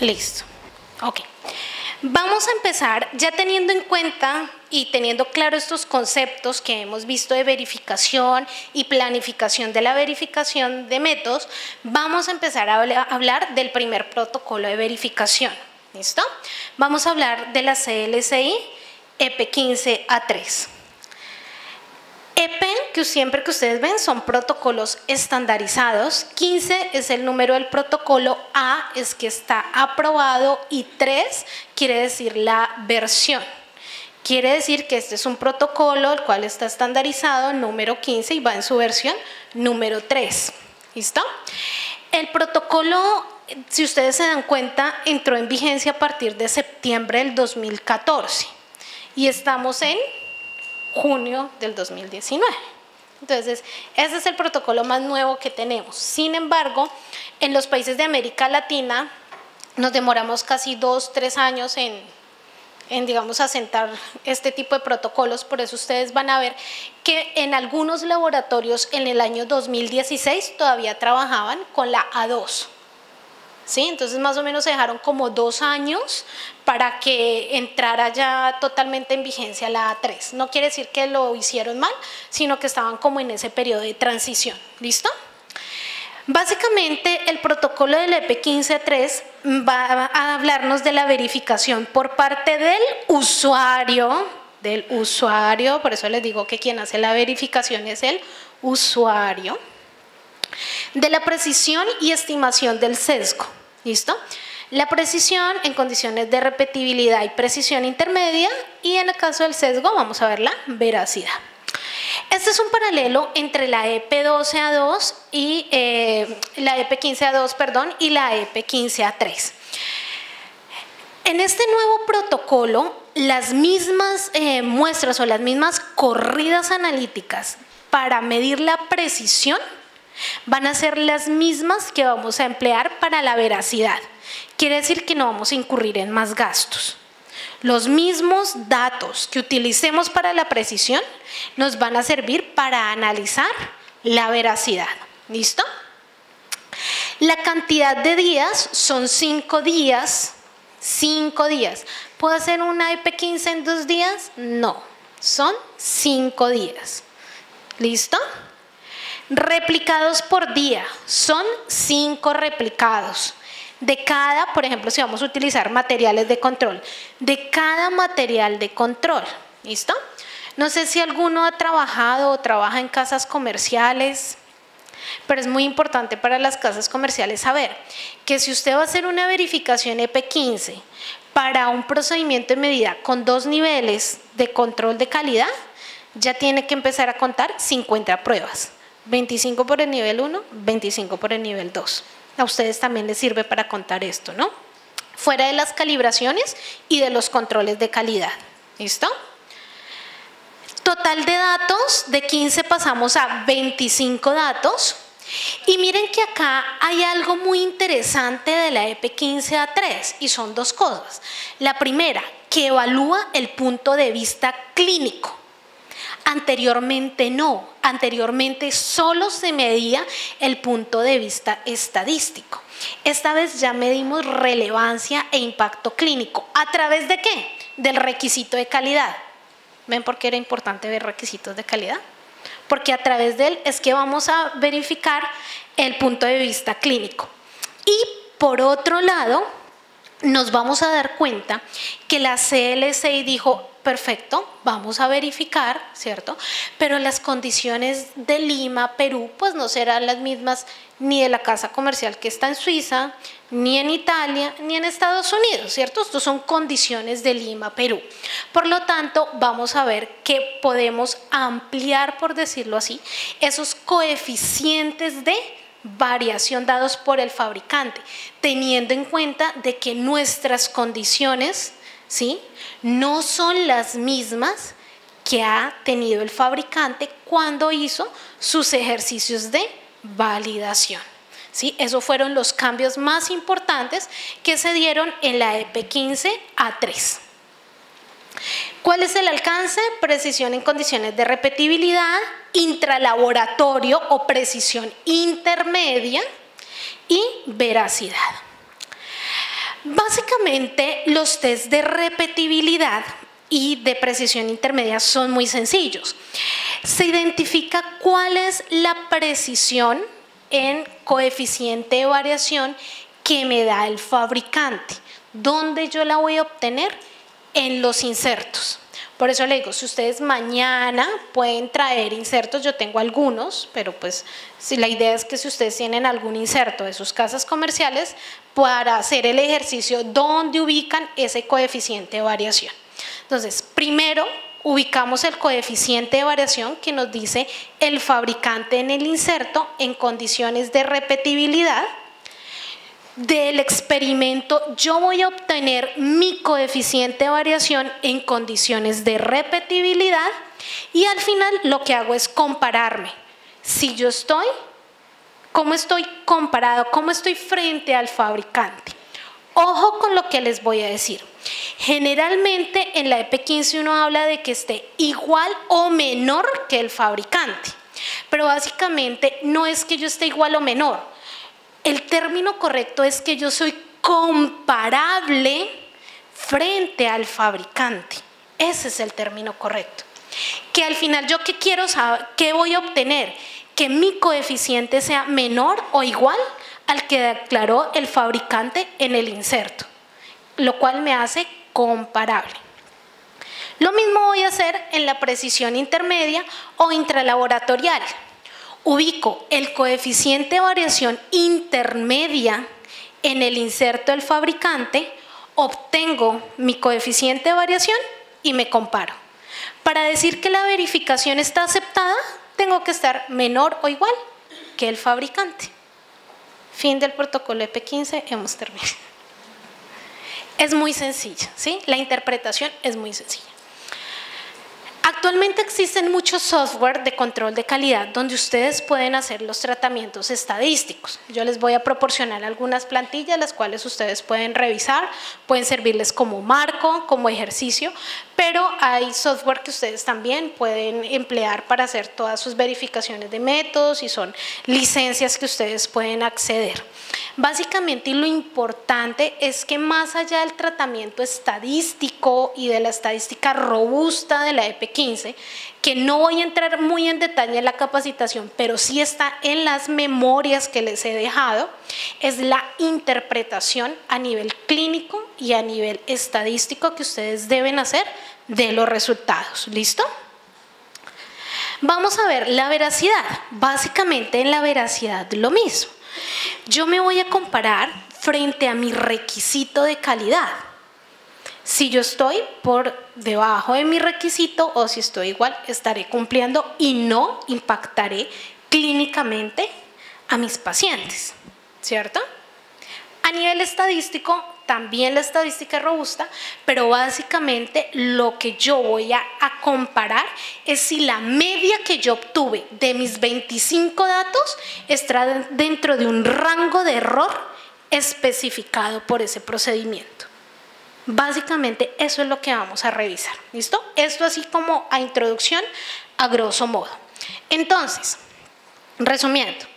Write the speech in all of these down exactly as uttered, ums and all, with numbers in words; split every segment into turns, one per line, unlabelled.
Listo. Ok. Vamos a empezar ya teniendo en cuenta y teniendo claro estos conceptos que hemos visto de verificación y planificación de la verificación de métodos. Vamos a empezar a hablar del primer protocolo de verificación. ¿Listo? Vamos a hablar de la C L C I E P quince A tres. E P, que siempre que ustedes ven, son protocolos estandarizados. quince es el número del protocolo, A es que está aprobado y tres quiere decir la versión. Quiere decir que este es un protocolo el cual está estandarizado, número quince, y va en su versión número tres. ¿Listo? El protocolo, si ustedes se dan cuenta, entró en vigencia a partir de septiembre del dos mil catorce y estamos en junio del dos mil diecinueve. Entonces, ese es el protocolo más nuevo que tenemos. Sin embargo, en los países de América Latina nos demoramos casi dos, tres años en, en, digamos, asentar este tipo de protocolos. Por eso ustedes van a ver que en algunos laboratorios en el año dos mil dieciséis todavía trabajaban con la A dos. ¿Sí? Entonces más o menos se dejaron como dos años para que entrara ya totalmente en vigencia la A tres. No quiere decir que lo hicieron mal, sino que estaban como en ese periodo de transición. ¿Listo? Básicamente el protocolo del E P quince A tres va a hablarnos de la verificación por parte del usuario, del usuario, por eso les digo que quien hace la verificación es el usuario, de la precisión y estimación del sesgo. ¿Listo? La precisión en condiciones de repetibilidad y precisión intermedia, y en el caso del sesgo vamos a ver la veracidad. Este es un paralelo entre la E P doce A dos y eh, la E P quince A dos, perdón, y la E P quince A tres. En este nuevo protocolo, las mismas eh, muestras o las mismas corridas analíticas para medir la precisión van a ser las mismas que vamos a emplear para la veracidad. Quiere decir que no vamos a incurrir en más gastos. Los mismos datos que utilicemos para la precisión nos van a servir para analizar la veracidad. ¿Listo? La cantidad de días son cinco días. cinco días. ¿Puedo hacer una E P quince en dos días? No, son cinco días. ¿Listo? Replicados por día, son cinco replicados. De cada, por ejemplo, si vamos a utilizar materiales de control, de cada material de control, ¿listo? No sé si alguno ha trabajado o trabaja en casas comerciales, pero es muy importante para las casas comerciales saber que si usted va a hacer una verificación E P quince para un procedimiento de medida con dos niveles de control de calidad, ya tiene que empezar a contar cincuenta pruebas. veinticinco por el nivel uno, veinticinco por el nivel dos. A ustedes también les sirve para contar esto, ¿no? Fuera de las calibraciones y de los controles de calidad. ¿Listo? Total de datos, de quince pasamos a veinticinco datos. Y miren que acá hay algo muy interesante de la E P quince A tres y son dos cosas. La primera, que evalúa el punto de vista clínico. Anteriormente no, anteriormente solo se medía el punto de vista estadístico. Esta vez ya medimos relevancia e impacto clínico. ¿A través de qué? Del requisito de calidad. ¿Ven por qué era importante ver requisitos de calidad? Porque a través de él es que vamos a verificar el punto de vista clínico. Y por otro lado, nos vamos a dar cuenta que la C L C I dijo, perfecto, vamos a verificar, ¿cierto? Pero las condiciones de Lima, Perú, pues no serán las mismas ni de la casa comercial que está en Suiza, ni en Italia, ni en Estados Unidos, ¿cierto? Estos son condiciones de Lima, Perú. Por lo tanto, vamos a ver que podemos ampliar, por decirlo así, esos coeficientes de variación dados por el fabricante, teniendo en cuenta de que nuestras condiciones, ¿sí?, no son las mismas que ha tenido el fabricante cuando hizo sus ejercicios de validación. ¿Sí? Esos fueron los cambios más importantes que se dieron en la E P quince A tres. ¿Cuál es el alcance? Precisión en condiciones de repetibilidad, intralaboratorio o precisión intermedia y veracidad. Básicamente, los test de repetibilidad y de precisión intermedia son muy sencillos. Se identifica cuál es la precisión en coeficiente de variación que me da el fabricante. ¿Dónde yo la voy a obtener? En los insertos. Por eso le digo, si ustedes mañana pueden traer insertos, yo tengo algunos, pero pues si la idea es que si ustedes tienen algún inserto de sus casas comerciales, para hacer el ejercicio, ¿dónde ubican ese coeficiente de variación? Entonces, primero ubicamos el coeficiente de variación que nos dice el fabricante en el inserto en condiciones de repetibilidad. Del experimento yo voy a obtener mi coeficiente de variación en condiciones de repetibilidad y al final lo que hago es compararme. Si yo estoy, ¿cómo estoy comparado? ¿Cómo estoy frente al fabricante? Ojo con lo que les voy a decir. Generalmente en la E P quince uno habla de que esté igual o menor que el fabricante, pero básicamente no es que yo esté igual o menor. El término correcto es que yo soy comparable frente al fabricante. Ese es el término correcto. Que al final yo qué quiero saber, qué voy a obtener, que mi coeficiente sea menor o igual al que declaró el fabricante en el inserto, lo cual me hace comparable. Lo mismo voy a hacer en la precisión intermedia o intralaboratorial. Ubico el coeficiente de variación intermedia en el inserto del fabricante, obtengo mi coeficiente de variación y me comparo. Para decir que la verificación está aceptada, tengo que estar menor o igual que el fabricante. Fin del protocolo E P quince, hemos terminado. Es muy sencilla, ¿sí? La interpretación es muy sencilla. Actualmente existen muchos software de control de calidad donde ustedes pueden hacer los tratamientos estadísticos. Yo les voy a proporcionar algunas plantillas las cuales ustedes pueden revisar, pueden servirles como marco, como ejercicio, pero hay software que ustedes también pueden emplear para hacer todas sus verificaciones de métodos y son licencias que ustedes pueden acceder. Básicamente, y lo importante es que más allá del tratamiento estadístico y de la estadística robusta de la E P quince, que no voy a entrar muy en detalle en la capacitación, pero sí está en las memorias que les he dejado, es la interpretación a nivel clínico y a nivel estadístico que ustedes deben hacer de los resultados. ¿Listo? Vamos a ver la veracidad. Básicamente en la veracidad lo mismo. Yo me voy a comparar frente a mi requisito de calidad. Si yo estoy por debajo de mi requisito o si estoy igual, estaré cumpliendo y no impactaré clínicamente a mis pacientes, ¿cierto? A nivel estadístico, también la estadística es robusta, pero básicamente lo que yo voy a, a comparar es si la media que yo obtuve de mis veinticinco datos está dentro de un rango de error especificado por ese procedimiento. Básicamente eso es lo que vamos a revisar, ¿listo? Esto así como a introducción a grosso modo. Entonces, resumiendo,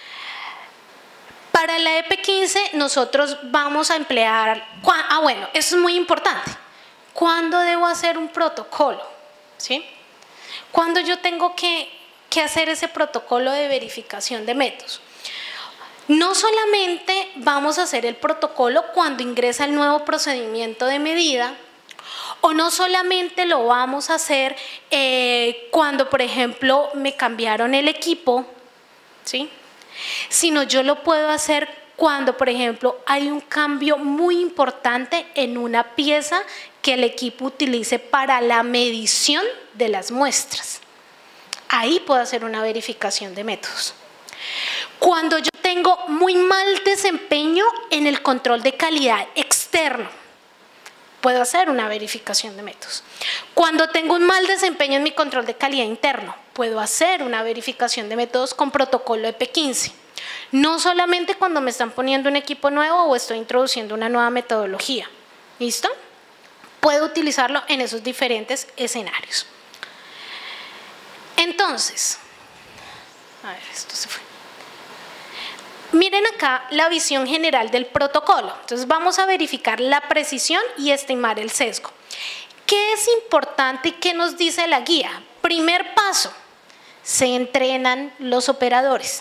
para la E P quince nosotros vamos a emplear, ah bueno, eso es muy importante, ¿cuándo debo hacer un protocolo? ¿Sí? ¿Cuándo yo tengo que, que hacer ese protocolo de verificación de métodos? No solamente vamos a hacer el protocolo cuando ingresa el nuevo procedimiento de medida, o no solamente lo vamos a hacer eh, cuando, por ejemplo, me cambiaron el equipo, ¿sí? Sino yo lo puedo hacer cuando, por ejemplo, hay un cambio muy importante en una pieza que el equipo utilice para la medición de las muestras. Ahí puedo hacer una verificación de métodos. Cuando yo tengo muy mal desempeño en el control de calidad externo, puedo hacer una verificación de métodos. Cuando tengo un mal desempeño en mi control de calidad interno, puedo hacer una verificación de métodos con protocolo E P quince. No solamente cuando me están poniendo un equipo nuevo o estoy introduciendo una nueva metodología. ¿Listo? Puedo utilizarlo en esos diferentes escenarios. Entonces, a ver, esto se fue. Miren acá la visión general del protocolo. Entonces vamos a verificar la precisión y estimar el sesgo. ¿Qué es importante y qué nos dice la guía? Primer paso, se entrenan los operadores.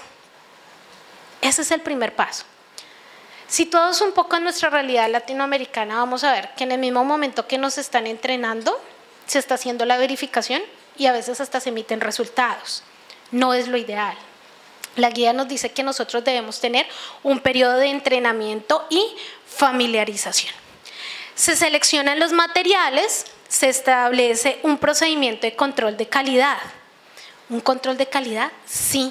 Ese es el primer paso. Situados un poco en nuestra realidad latinoamericana, vamos a ver que en el mismo momento que nos están entrenando, se está haciendo la verificación y a veces hasta se emiten resultados. No es lo ideal. La guía nos dice que nosotros debemos tener un periodo de entrenamiento y familiarización. Se seleccionan los materiales, se establece un procedimiento de control de calidad. ¿Un control de calidad? Sí.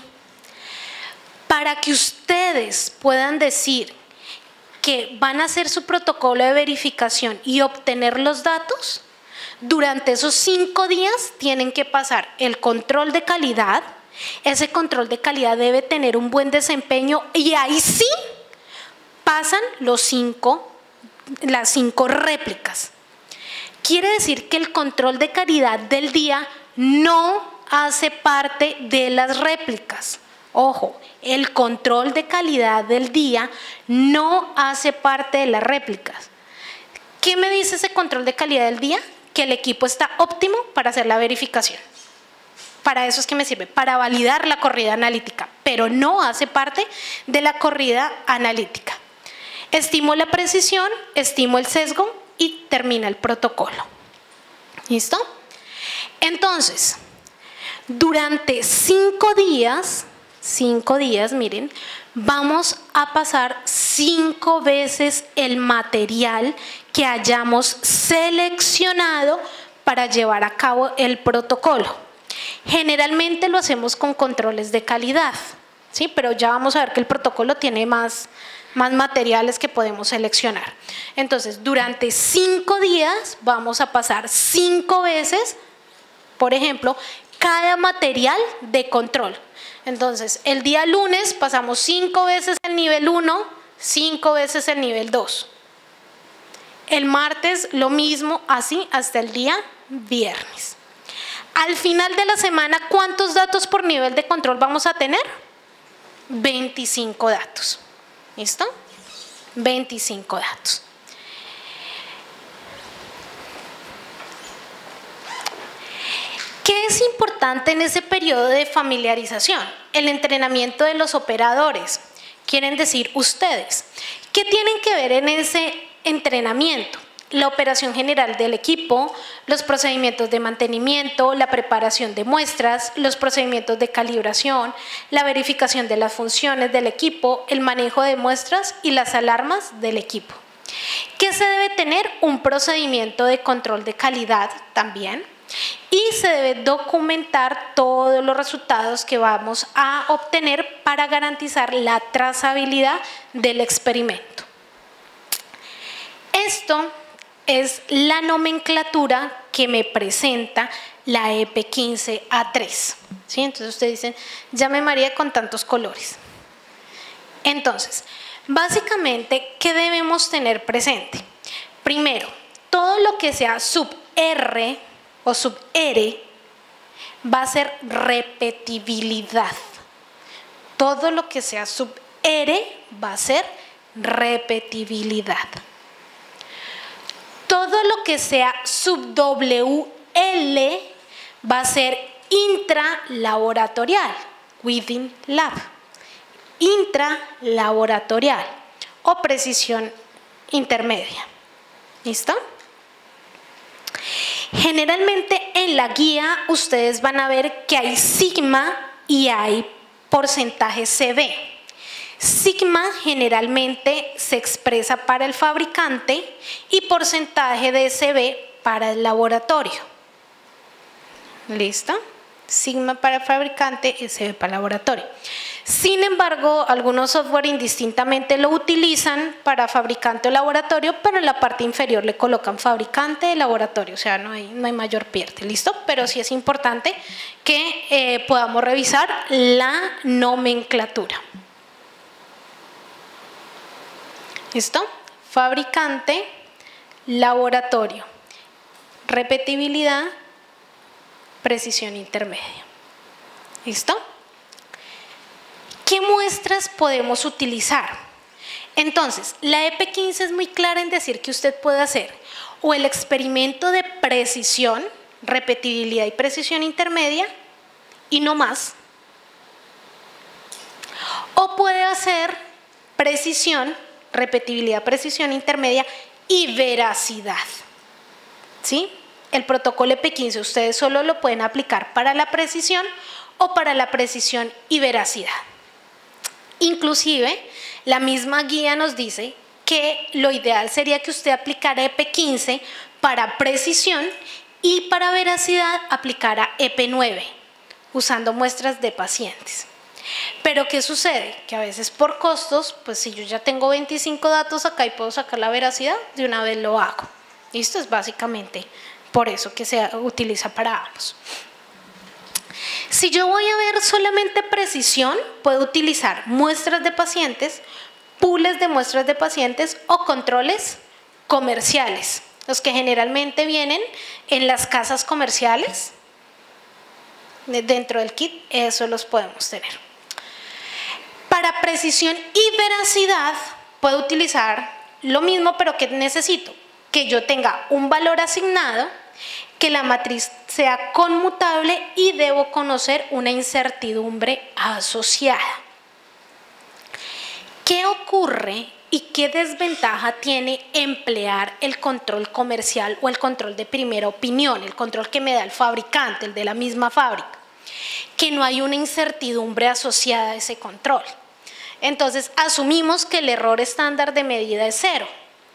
Para que ustedes puedan decir que van a hacer su protocolo de verificación y obtener los datos, durante esos cinco días tienen que pasar el control de calidad. Ese control de calidad debe tener un buen desempeño y ahí sí pasan los cinco, las cinco réplicas. Quiere decir que el control de calidad del día no hace parte de las réplicas. Ojo, el control de calidad del día no hace parte de las réplicas. ¿Qué me dice ese control de calidad del día? Que el equipo está óptimo para hacer la verificación. Para eso es que me sirve, para validar la corrida analítica, pero no hace parte de la corrida analítica. Estimo la precisión, estimo el sesgo y termina el protocolo. ¿Listo? Entonces, durante cinco días, cinco días, miren, vamos a pasar cinco veces el material que hayamos seleccionado para llevar a cabo el protocolo. Generalmente lo hacemos con controles de calidad, ¿sí? Pero ya vamos a ver que el protocolo tiene más, más materiales que podemos seleccionar. Entonces, durante cinco días vamos a pasar cinco veces, por ejemplo, cada material de control. Entonces, el día lunes pasamos cinco veces el nivel uno, cinco veces el nivel dos. El martes lo mismo, así hasta el día viernes. Al final de la semana, ¿cuántos datos por nivel de control vamos a tener? veinticinco datos. ¿Listo? veinticinco datos. ¿Qué es importante en ese periodo de familiarización? El entrenamiento de los operadores. Quieren decir ustedes. ¿Qué tienen que ver en ese entrenamiento? La operación general del equipo, los procedimientos de mantenimiento, la preparación de muestras, los procedimientos de calibración, la verificación de las funciones del equipo, el manejo de muestras y las alarmas del equipo. ¿Qué se debe tener? Un procedimiento de control de calidad también. Y se debe documentar todos los resultados que vamos a obtener para garantizar la trazabilidad del experimento. Esto es la nomenclatura que me presenta la E P quince A tres. ¿Sí? Entonces ustedes dicen, llame María con tantos colores. Entonces, básicamente, ¿qué debemos tener presente? Primero, todo lo que sea sub R o sub R va a ser repetibilidad. Todo lo que sea sub R va a ser repetibilidad. Todo lo que sea sub W L va a ser intralaboratorial, within lab, intralaboratorial o precisión intermedia. ¿Listo? Generalmente en la guía ustedes van a ver que hay sigma y hay porcentaje C B. Sigma generalmente se expresa para el fabricante y porcentaje de C B para el laboratorio. ¿Listo? Sigma para el fabricante y C B para el laboratorio. Sin embargo, algunos software indistintamente lo utilizan para fabricante o laboratorio, pero en la parte inferior le colocan fabricante y laboratorio, o sea, no hay, no hay mayor pierde, ¿listo? Pero sí es importante que eh, podamos revisar la nomenclatura. ¿Listo? Fabricante, laboratorio, repetibilidad, precisión intermedia. ¿Listo? ¿Qué muestras podemos utilizar? Entonces, la E P quince es muy clara en decir que usted puede hacer o el experimento de precisión, repetibilidad y precisión intermedia y no más, o puede hacer precisión, repetibilidad, precisión intermedia y veracidad. ¿Sí? El protocolo E P quince ustedes solo lo pueden aplicar para la precisión o para la precisión y veracidad. Inclusive, la misma guía nos dice que lo ideal sería que usted aplicara E P quince para precisión y para veracidad aplicara E P nueve, usando muestras de pacientes. Pero ¿qué sucede? Que a veces por costos, pues si yo ya tengo veinticinco datos acá y puedo sacar la veracidad, de una vez lo hago. Y esto es básicamente por eso que se utiliza para ambos. Si yo voy a ver solamente precisión, puedo utilizar muestras de pacientes, pools de muestras de pacientes o controles comerciales, los que generalmente vienen en las casas comerciales. Dentro del kit, eso los podemos tener. Para precisión y veracidad, puedo utilizar lo mismo, pero ¿qué necesito? Que yo tenga un valor asignado, que la matriz sea conmutable y debo conocer una incertidumbre asociada. ¿Qué ocurre y qué desventaja tiene emplear el control comercial o el control de primera opinión, el control que me da el fabricante, el de la misma fábrica? Que no hay una incertidumbre asociada a ese control. Entonces asumimos que el error estándar de medida es cero.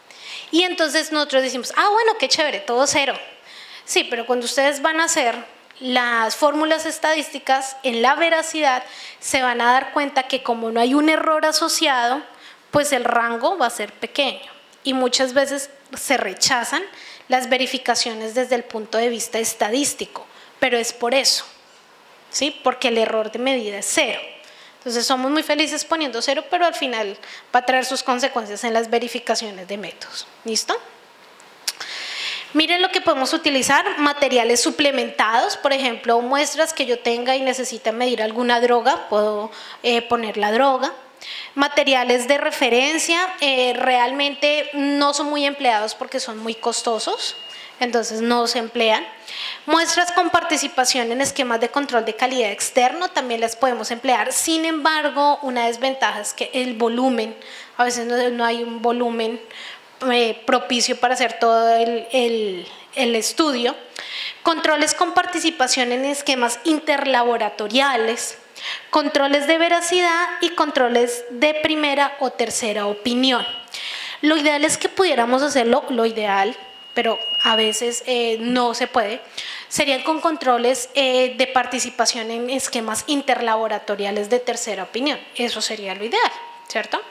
Y entonces nosotros decimos, ah bueno, qué chévere, todo cero. Sí, pero cuando ustedes van a hacer las fórmulas estadísticas en la veracidad, se van a dar cuenta que como no hay un error asociado, pues el rango va a ser pequeño. Y muchas veces se rechazan las verificaciones desde el punto de vista estadístico, pero es por eso, ¿sí? Porque el error de medida es cero. Entonces somos muy felices poniendo cero, pero al final va a traer sus consecuencias en las verificaciones de métodos. ¿Listo? Miren lo que podemos utilizar, materiales suplementados, por ejemplo, muestras que yo tenga y necesite medir alguna droga, puedo eh, poner la droga. Materiales de referencia, eh, realmente no son muy empleados porque son muy costosos, entonces no se emplean. Muestras con participación en esquemas de control de calidad externo también las podemos emplear, sin embargo, una desventaja es que el volumen, a veces no, no hay un volumen eh, propicio para hacer todo el, el, el estudio. Controles con participación en esquemas interlaboratoriales, controles de veracidad y controles de primera o tercera opinión. Lo ideal es que pudiéramos hacerlo, lo ideal, pero a veces eh, no se puede, serían con controles eh, de participación en esquemas interlaboratoriales de tercera opinión. Eso sería lo ideal, ¿cierto?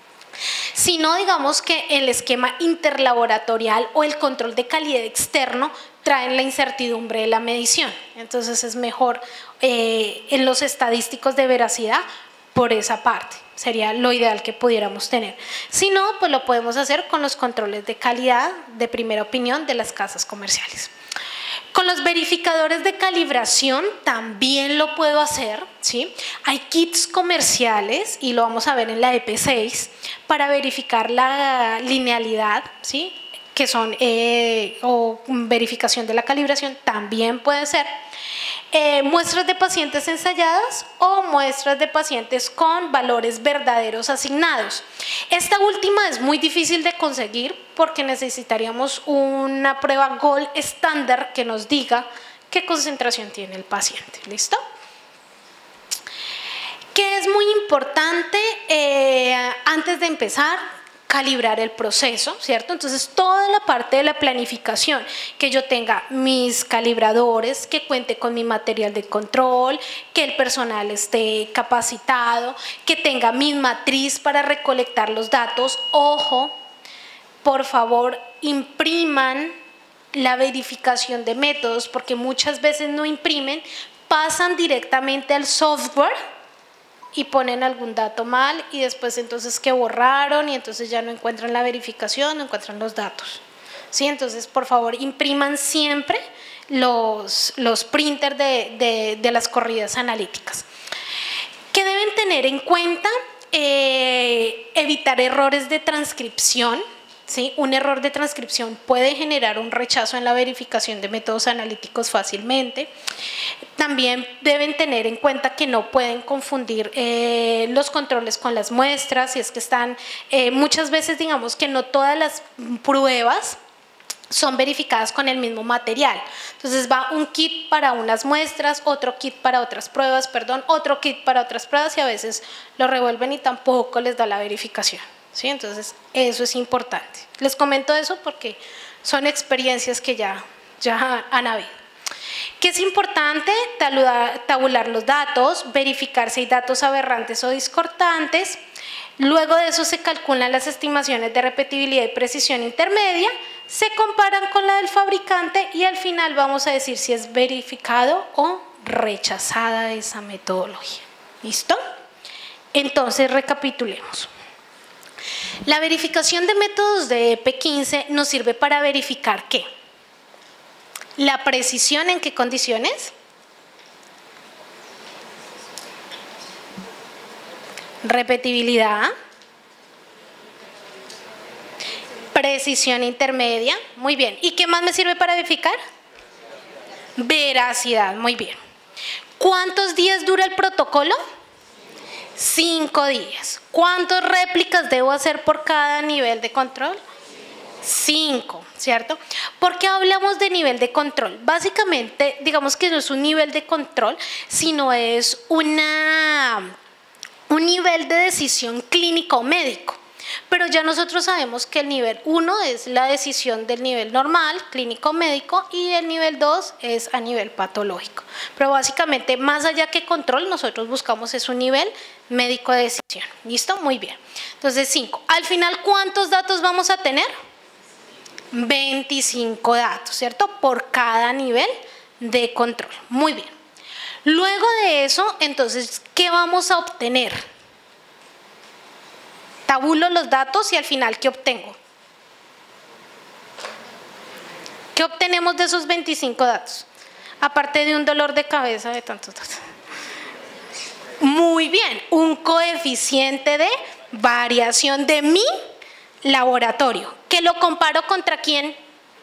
Si no, digamos que el esquema interlaboratorial o el control de calidad externo traen la incertidumbre de la medición. Entonces es mejor eh, en los estadísticos de veracidad por esa parte. Sería lo ideal que pudiéramos tener. Si no, pues lo podemos hacer con los controles de calidad de primera opinión de las casas comerciales. Con los verificadores de calibración también lo puedo hacer, ¿sí? Hay kits comerciales, y lo vamos a ver en la E P seis, para verificar la linealidad, ¿sí? Que son, eh, o verificación de la calibración, también puede ser. Eh, muestras de pacientes ensayadas o muestras de pacientes con valores verdaderos asignados. Esta última es muy difícil de conseguir porque necesitaríamos una prueba gold estándar que nos diga qué concentración tiene el paciente. ¿Listo? Que es muy importante eh, antes de empezar calibrar el proceso, ¿cierto? Entonces toda la parte de la planificación, que yo tenga mis calibradores, que cuente con mi material de control, que el personal esté capacitado, que tenga mi matriz para recolectar los datos. Ojo, por favor, impriman la verificación de métodos, porque muchas veces no imprimen, pasan directamente al software y ponen algún dato mal y después entonces que borraron y entonces ya no encuentran la verificación, no encuentran los datos. ¿Sí? Entonces, por favor, impriman siempre los, los printers de, de, de las corridas analíticas. ¿Qué deben Deben tener en cuenta eh, evitar errores de transcripción. ¿Sí? Un error de transcripción puede generar un rechazo en la verificación de métodos analíticos fácilmente. También deben tener en cuenta que no pueden confundir eh, los controles con las muestras, si es que están, eh, muchas veces digamos que no todas las pruebas son verificadas con el mismo material. Entonces va un kit para unas muestras, otro kit para otras pruebas, perdón, otro kit para otras pruebas y a veces lo revuelven y tampoco les da la verificación. ¿Sí? Entonces, eso es importante. Les comento eso porque son experiencias que ya, ya han habido. ¿Qué es importante? Tabular, tabular los datos, verificar si hay datos aberrantes o discordantes. Luego de eso se calculan las estimaciones de repetibilidad y precisión intermedia, se comparan con la del fabricante y al final vamos a decir si es verificado o rechazada esa metodología. ¿Listo? Entonces, recapitulemos. La verificación de métodos de E P quince nos sirve para verificar ¿qué? La precisión, ¿en qué condiciones? Repetibilidad, precisión intermedia, muy bien. ¿Y qué más me sirve para verificar? Veracidad, muy bien. ¿Cuántos días dura el protocolo? Cinco días. ¿Cuántas réplicas debo hacer por cada nivel de control? Cinco, ¿cierto? ¿Por qué hablamos de nivel de control? Básicamente, digamos que no es un nivel de control, sino es una, un nivel de decisión clínico médico. Pero ya nosotros sabemos que el nivel uno es la decisión del nivel normal, clínico médico, y el nivel dos es a nivel patológico. Pero básicamente, más allá que control, nosotros buscamos es un nivel médico de decisión. ¿Listo? Muy bien. Entonces, cinco. Al final, ¿cuántos datos vamos a tener? veinticinco datos, ¿cierto? Por cada nivel de control. Muy bien. Luego de eso, entonces, ¿qué vamos a obtener? Tabulo los datos y al final, ¿qué obtengo? ¿Qué obtenemos de esos veinticinco datos? Aparte de un dolor de cabeza de tantos datos. Muy bien, un coeficiente de variación de mi laboratorio. ¿Que lo comparo contra quién?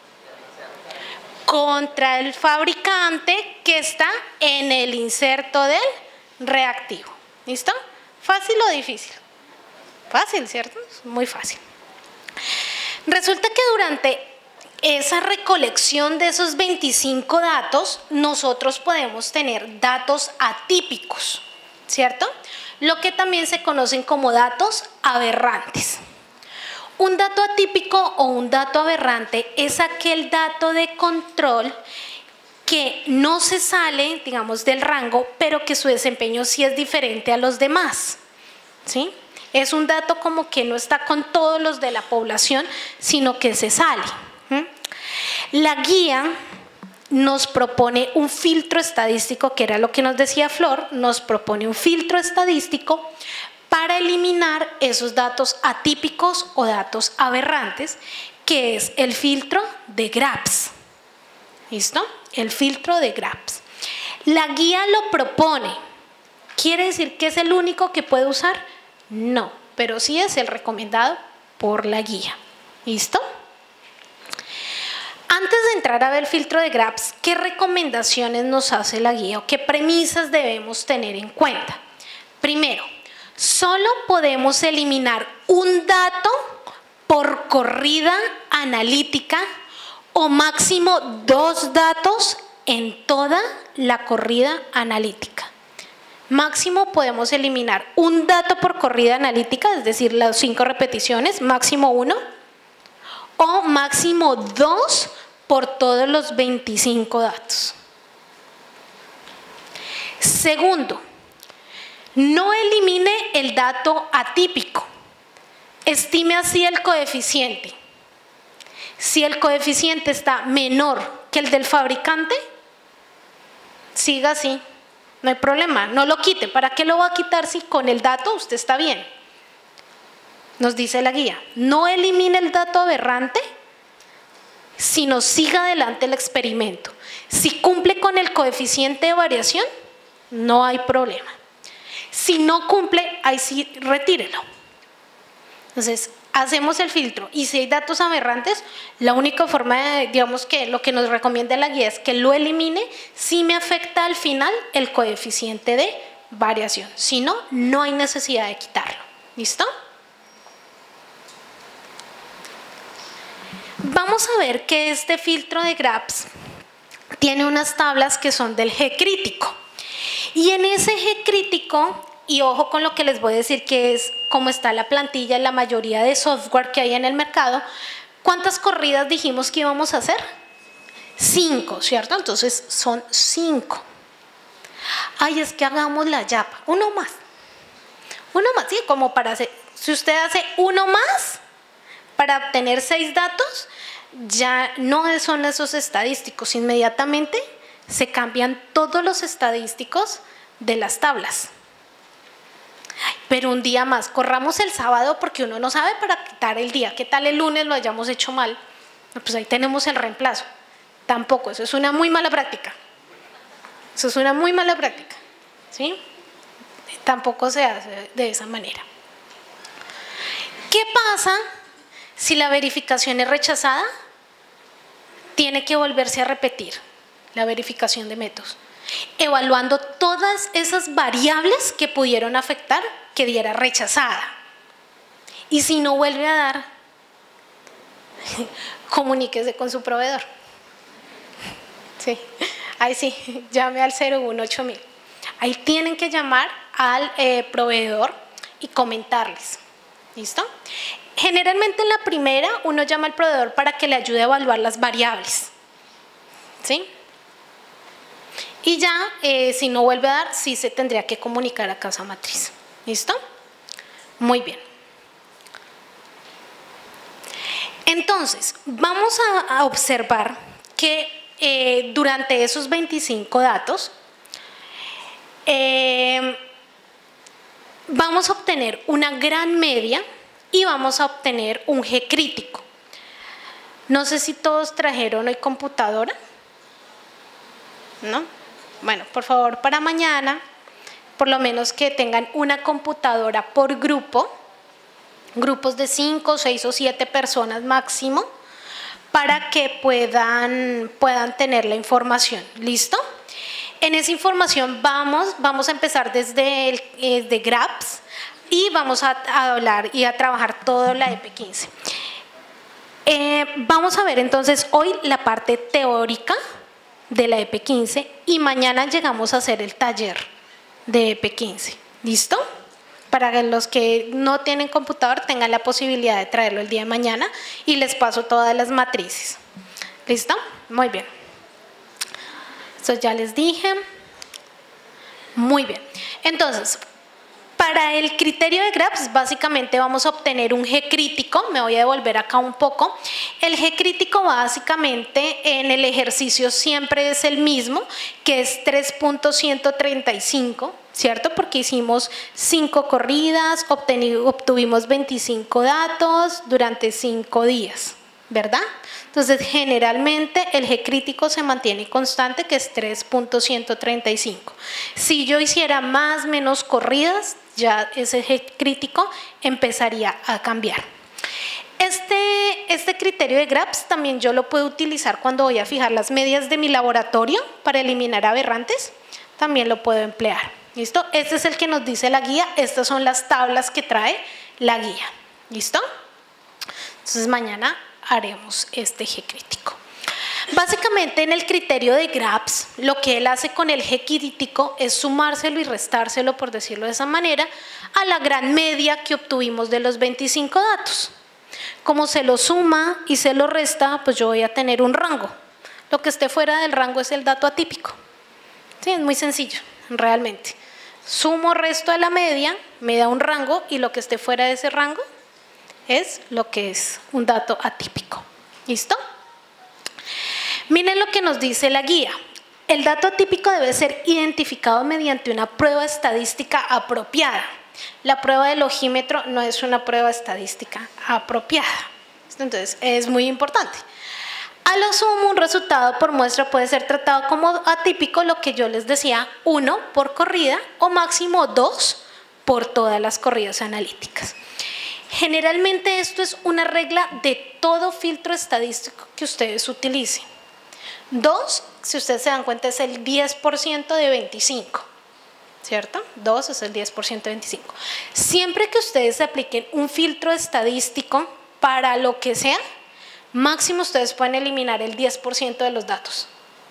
Contra el fabricante que está en el inserto del reactivo. ¿Listo? ¿Fácil o difícil? Fácil, ¿cierto? Muy fácil. Resulta que durante esa recolección de esos veinticinco datos, nosotros podemos tener datos atípicos, ¿cierto? Lo que también se conocen como datos aberrantes. Un dato atípico o un dato aberrante es aquel dato de control que no se sale, digamos, del rango, pero que su desempeño sí es diferente a los demás, ¿sí? Es un dato como que no está con todos los de la población, sino que se sale. ¿Mm? La guía nos propone un filtro estadístico, que era lo que nos decía Flor, nos propone un filtro estadístico para eliminar esos datos atípicos o datos aberrantes, que es el filtro de Grapps. ¿Listo? El filtro de Grapps. La guía lo propone. ¿Quiere decir que es el único que puede usar? No, pero sí es el recomendado por la guía. ¿Listo? Antes de entrar a ver el filtro de Grapps, ¿qué recomendaciones nos hace la guía o qué premisas debemos tener en cuenta? Primero, solo podemos eliminar un dato por corrida analítica o máximo dos datos en toda la corrida analítica. Máximo podemos eliminar un dato por corrida analítica, es decir, las cinco repeticiones, máximo uno, o máximo dos por todos los veinticinco datos. Segundo, no elimine el dato atípico, estime así el coeficiente. Si el coeficiente está menor que el del fabricante, siga así. No hay problema, no lo quite. ¿Para qué lo va a quitar si con el dato usted está bien? Nos dice la guía, no elimine el dato aberrante, sino siga adelante el experimento. Si cumple con el coeficiente de variación, no hay problema. Si no cumple, ahí sí retírelo. Entonces, hacemos el filtro y si hay datos aberrantes, la única forma de, digamos que lo que nos recomienda la guía es que lo elimine si me afecta al final el coeficiente de variación. Si no, no hay necesidad de quitarlo. ¿Listo? Vamos a ver que este filtro de GRAPS tiene unas tablas que son del G crítico. Y en ese G crítico, y ojo con lo que les voy a decir que es como está la plantilla en la mayoría de software que hay en el mercado, ¿cuántas corridas dijimos que íbamos a hacer? Cinco, ¿cierto? Entonces son cinco. Ay, es que hagamos la yapa, uno más. Uno más, sí, como para hacer, si usted hace uno más para obtener seis datos, ya no son esos estadísticos, inmediatamente se cambian todos los estadísticos de las tablas. Ay, pero un día más, corramos el sábado porque uno no sabe para quitar el día. ¿Qué tal el lunes lo hayamos hecho mal? Pues ahí tenemos el reemplazo. Tampoco, eso es una muy mala práctica. Eso es una muy mala práctica, ¿sí? Tampoco se hace de esa manera. ¿Qué pasa si la verificación es rechazada? Tiene que volverse a repetir la verificación de métodos, evaluando todas esas variables que pudieron afectar que diera rechazada. Y si no vuelve a dar, comuníquese con su proveedor. Sí, ahí sí, llame al cero uno ocho mil. Ahí tienen que llamar al eh, proveedor y comentarles. ¿Listo? Generalmente en la primera uno llama al proveedor para que le ayude a evaluar las variables. ¿Sí? Y ya, eh, si no vuelve a dar, sí se tendría que comunicar a casa matriz. ¿Listo? Muy bien. Entonces, vamos a, a observar que eh, durante esos veinticinco datos, eh, vamos a obtener una gran media y vamos a obtener un G crítico. No sé si todos trajeron hoy computadora. ¿No? Bueno, por favor, para mañana, por lo menos que tengan una computadora por grupo, grupos de cinco, seis o siete personas máximo, para que puedan, puedan tener la información. ¿Listo? En esa información vamos, vamos a empezar desde el eh, de GRAPS y vamos a, a hablar y a trabajar toda la E P quince. Eh, vamos a ver entonces hoy la parte teórica de la E P quince y mañana llegamos a hacer el taller de E P quince. ¿Listo? Para los que no tienen computador tengan la posibilidad de traerlo el día de mañana y les paso todas las matrices. ¿Listo? Muy bien. Eso ya les dije. Muy bien. Entonces, para el criterio de GRAPS, básicamente vamos a obtener un G crítico. Me voy a devolver acá un poco. El G crítico básicamente en el ejercicio siempre es el mismo, que es tres punto ciento treinta y cinco, ¿cierto? Porque hicimos cinco corridas, obtuvimos veinticinco datos durante cinco días, ¿verdad? Entonces, generalmente el G crítico se mantiene constante, que es tres punto ciento treinta y cinco. Si yo hiciera más o menos corridas, ya ese G crítico empezaría a cambiar. Este, este criterio de GRAPS también yo lo puedo utilizar cuando voy a fijar las medias de mi laboratorio para eliminar aberrantes. También lo puedo emplear. ¿Listo? Este es el que nos dice la guía. Estas son las tablas que trae la guía. ¿Listo? Entonces mañana haremos este G crítico. Básicamente en el criterio de GRAPS, lo que él hace con el G crítico es sumárselo y restárselo, por decirlo de esa manera, a la gran media que obtuvimos de los veinticinco datos. Como se lo suma y se lo resta, pues yo voy a tener un rango. Lo que esté fuera del rango es el dato atípico. Sí, es muy sencillo, realmente. Sumo resto de la media, me da un rango y lo que esté fuera de ese rango es lo que es un dato atípico. ¿Listo? Miren lo que nos dice la guía. El dato atípico debe ser identificado mediante una prueba estadística apropiada. La prueba del ojímetro no es una prueba estadística apropiada. Entonces, es muy importante. A lo sumo, un resultado por muestra puede ser tratado como atípico, lo que yo les decía, uno por corrida o máximo dos por todas las corridas analíticas. Generalmente esto es una regla de todo filtro estadístico que ustedes utilicen. dos, si ustedes se dan cuenta, es el diez por ciento de veinticinco, ¿cierto? dos es el diez por ciento de veinticinco. Siempre que ustedes apliquen un filtro estadístico para lo que sea, máximo ustedes pueden eliminar el diez por ciento de los datos.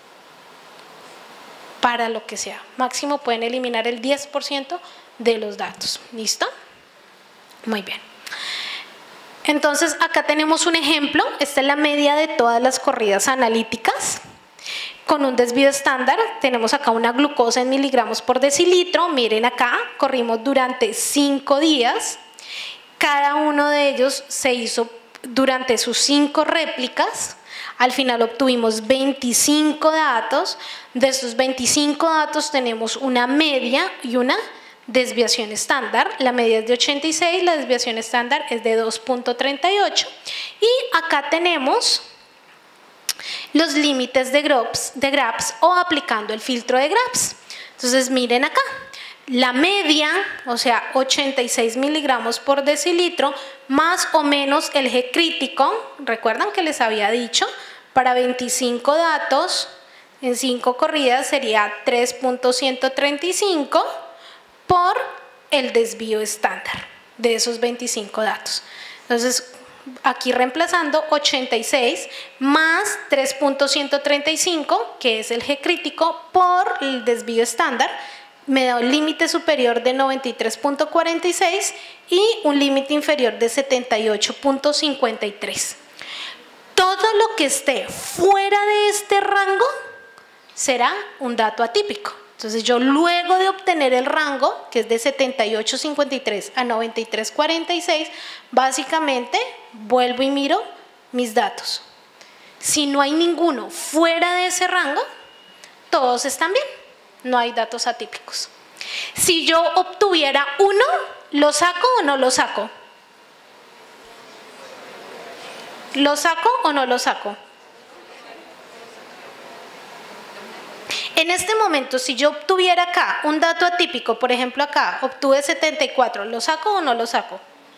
Para lo que sea, máximo pueden eliminar el diez por ciento de los datos. ¿Listo? Muy bien. Entonces acá tenemos un ejemplo. Esta es la media de todas las corridas analíticas con un desvío estándar. Tenemos acá una glucosa en miligramos por decilitro. Miren acá, corrimos durante cinco días. Cada uno de ellos se hizo durante sus cinco réplicas. Al final obtuvimos veinticinco datos. De estos veinticinco datos tenemos una media y una desviación estándar. La media es de ochenta y seis, la desviación estándar es de dos punto treinta y ocho. Y acá tenemos los límites de Grabs, de Grabs o aplicando el filtro de Grabs. Entonces miren acá, la media, o sea ochenta y seis miligramos por decilitro, más o menos el G crítico. Recuerdan que les había dicho, para veinticinco datos en cinco corridas sería tres punto ciento treinta y cinco por el desvío estándar de esos veinticinco datos. Entonces aquí reemplazando ochenta y seis más tres punto ciento treinta y cinco, que es el G crítico, por el desvío estándar, me da un límite superior de noventa y tres punto cuarenta y seis y un límite inferior de setenta y ocho punto cincuenta y tres. Todo lo que esté fuera de este rango será un dato atípico. Entonces yo, luego de obtener el rango, que es de setenta y ocho punto cincuenta y tres a noventa y tres punto cuarenta y seis, básicamente vuelvo y miro mis datos. Si no hay ninguno fuera de ese rango, todos están bien, no hay datos atípicos. Si yo obtuviera uno, ¿lo saco o no lo saco? ¿Lo saco o no lo saco? En este momento, si yo obtuviera acá un dato atípico, por ejemplo acá, obtuve setenta y cuatro, ¿lo saco o no lo saco?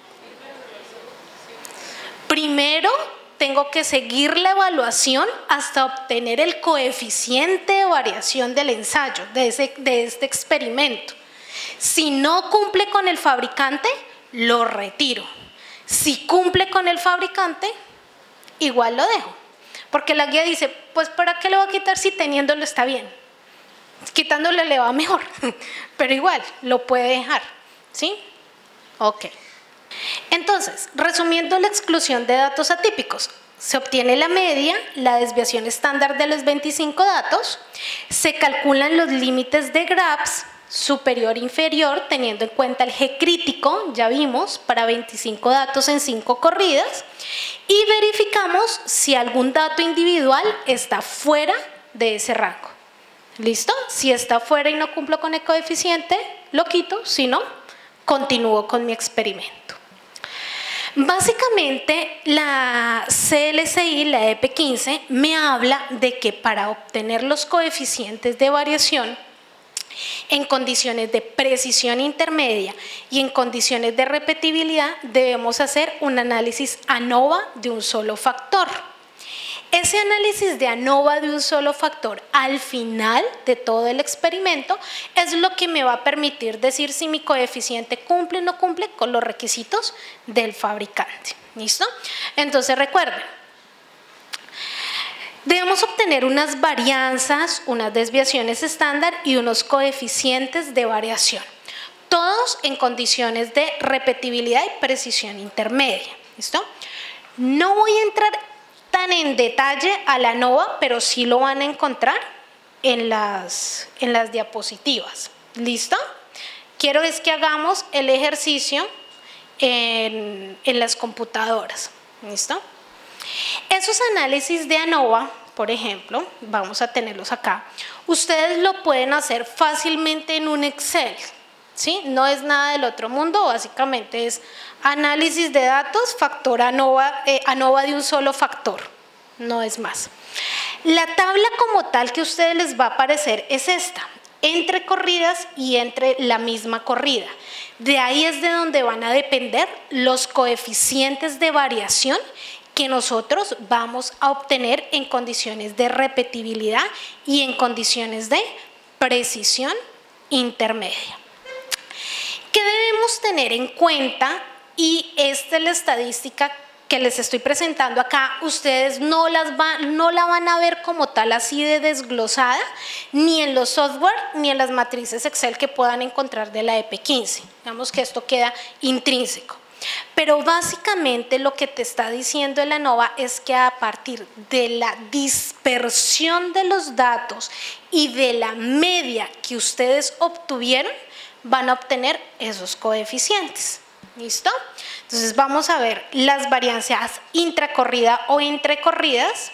Primero tengo que seguir la evaluación hasta obtener el coeficiente de variación del ensayo, de, ese, de este experimento. Si no cumple con el fabricante, lo retiro. Si cumple con el fabricante, igual lo dejo. Porque la guía dice, pues ¿para qué lo va a quitar si teniéndolo está bien? Quitándole le va mejor, pero igual lo puede dejar, ¿sí? Ok. Entonces, resumiendo la exclusión de datos atípicos, se obtiene la media, la desviación estándar de los veinticinco datos, se calculan los límites de Grabs superior e inferior teniendo en cuenta el G crítico, ya vimos, para veinticinco datos en cinco corridas, y verificamos si algún dato individual está fuera de ese rango. ¿Listo? Si está fuera y no cumplo con el coeficiente, lo quito, si no, continúo con mi experimento. Básicamente, la C L C I, la E P quince, me habla de que para obtener los coeficientes de variación en condiciones de precisión intermedia y en condiciones de repetibilidad, debemos hacer un análisis ANOVA de un solo factor. Ese análisis de ANOVA de un solo factor al final de todo el experimento es lo que me va a permitir decir si mi coeficiente cumple o no cumple con los requisitos del fabricante. ¿Listo? Entonces recuerden, debemos obtener unas varianzas, unas desviaciones estándar y unos coeficientes de variación, todos en condiciones de repetibilidad y precisión intermedia. ¿Listo? No voy a entrar tan en detalle a la ANOVA, pero sí lo van a encontrar en las, en las diapositivas. ¿Listo? Quiero es que hagamos el ejercicio en, en las computadoras. ¿Listo? Esos análisis de ANOVA, por ejemplo, vamos a tenerlos acá. Ustedes lo pueden hacer fácilmente en un Excel, ¿sí? No es nada del otro mundo, básicamente es análisis de datos, factor ANOVA, eh, ANOVA de un solo factor. no es más. La tabla como tal que a ustedes les va a aparecer es esta, entre corridas y entre la misma corrida. De ahí es de donde van a depender los coeficientes de variación que nosotros vamos a obtener en condiciones de repetibilidad y en condiciones de precisión intermedia. ¿Qué debemos tener en cuenta? Y esta es la estadística que les estoy presentando acá. Ustedes no, las va, no la van a ver como tal así de desglosada, ni en los software, ni en las matrices Excel que puedan encontrar de la E P quince. Digamos que esto queda intrínseco. Pero básicamente lo que te está diciendo el ANOVA es que a partir de la dispersión de los datos y de la media que ustedes obtuvieron, van a obtener esos coeficientes. ¿Listo? Entonces vamos a ver las variancias intracorrida o entre corridas,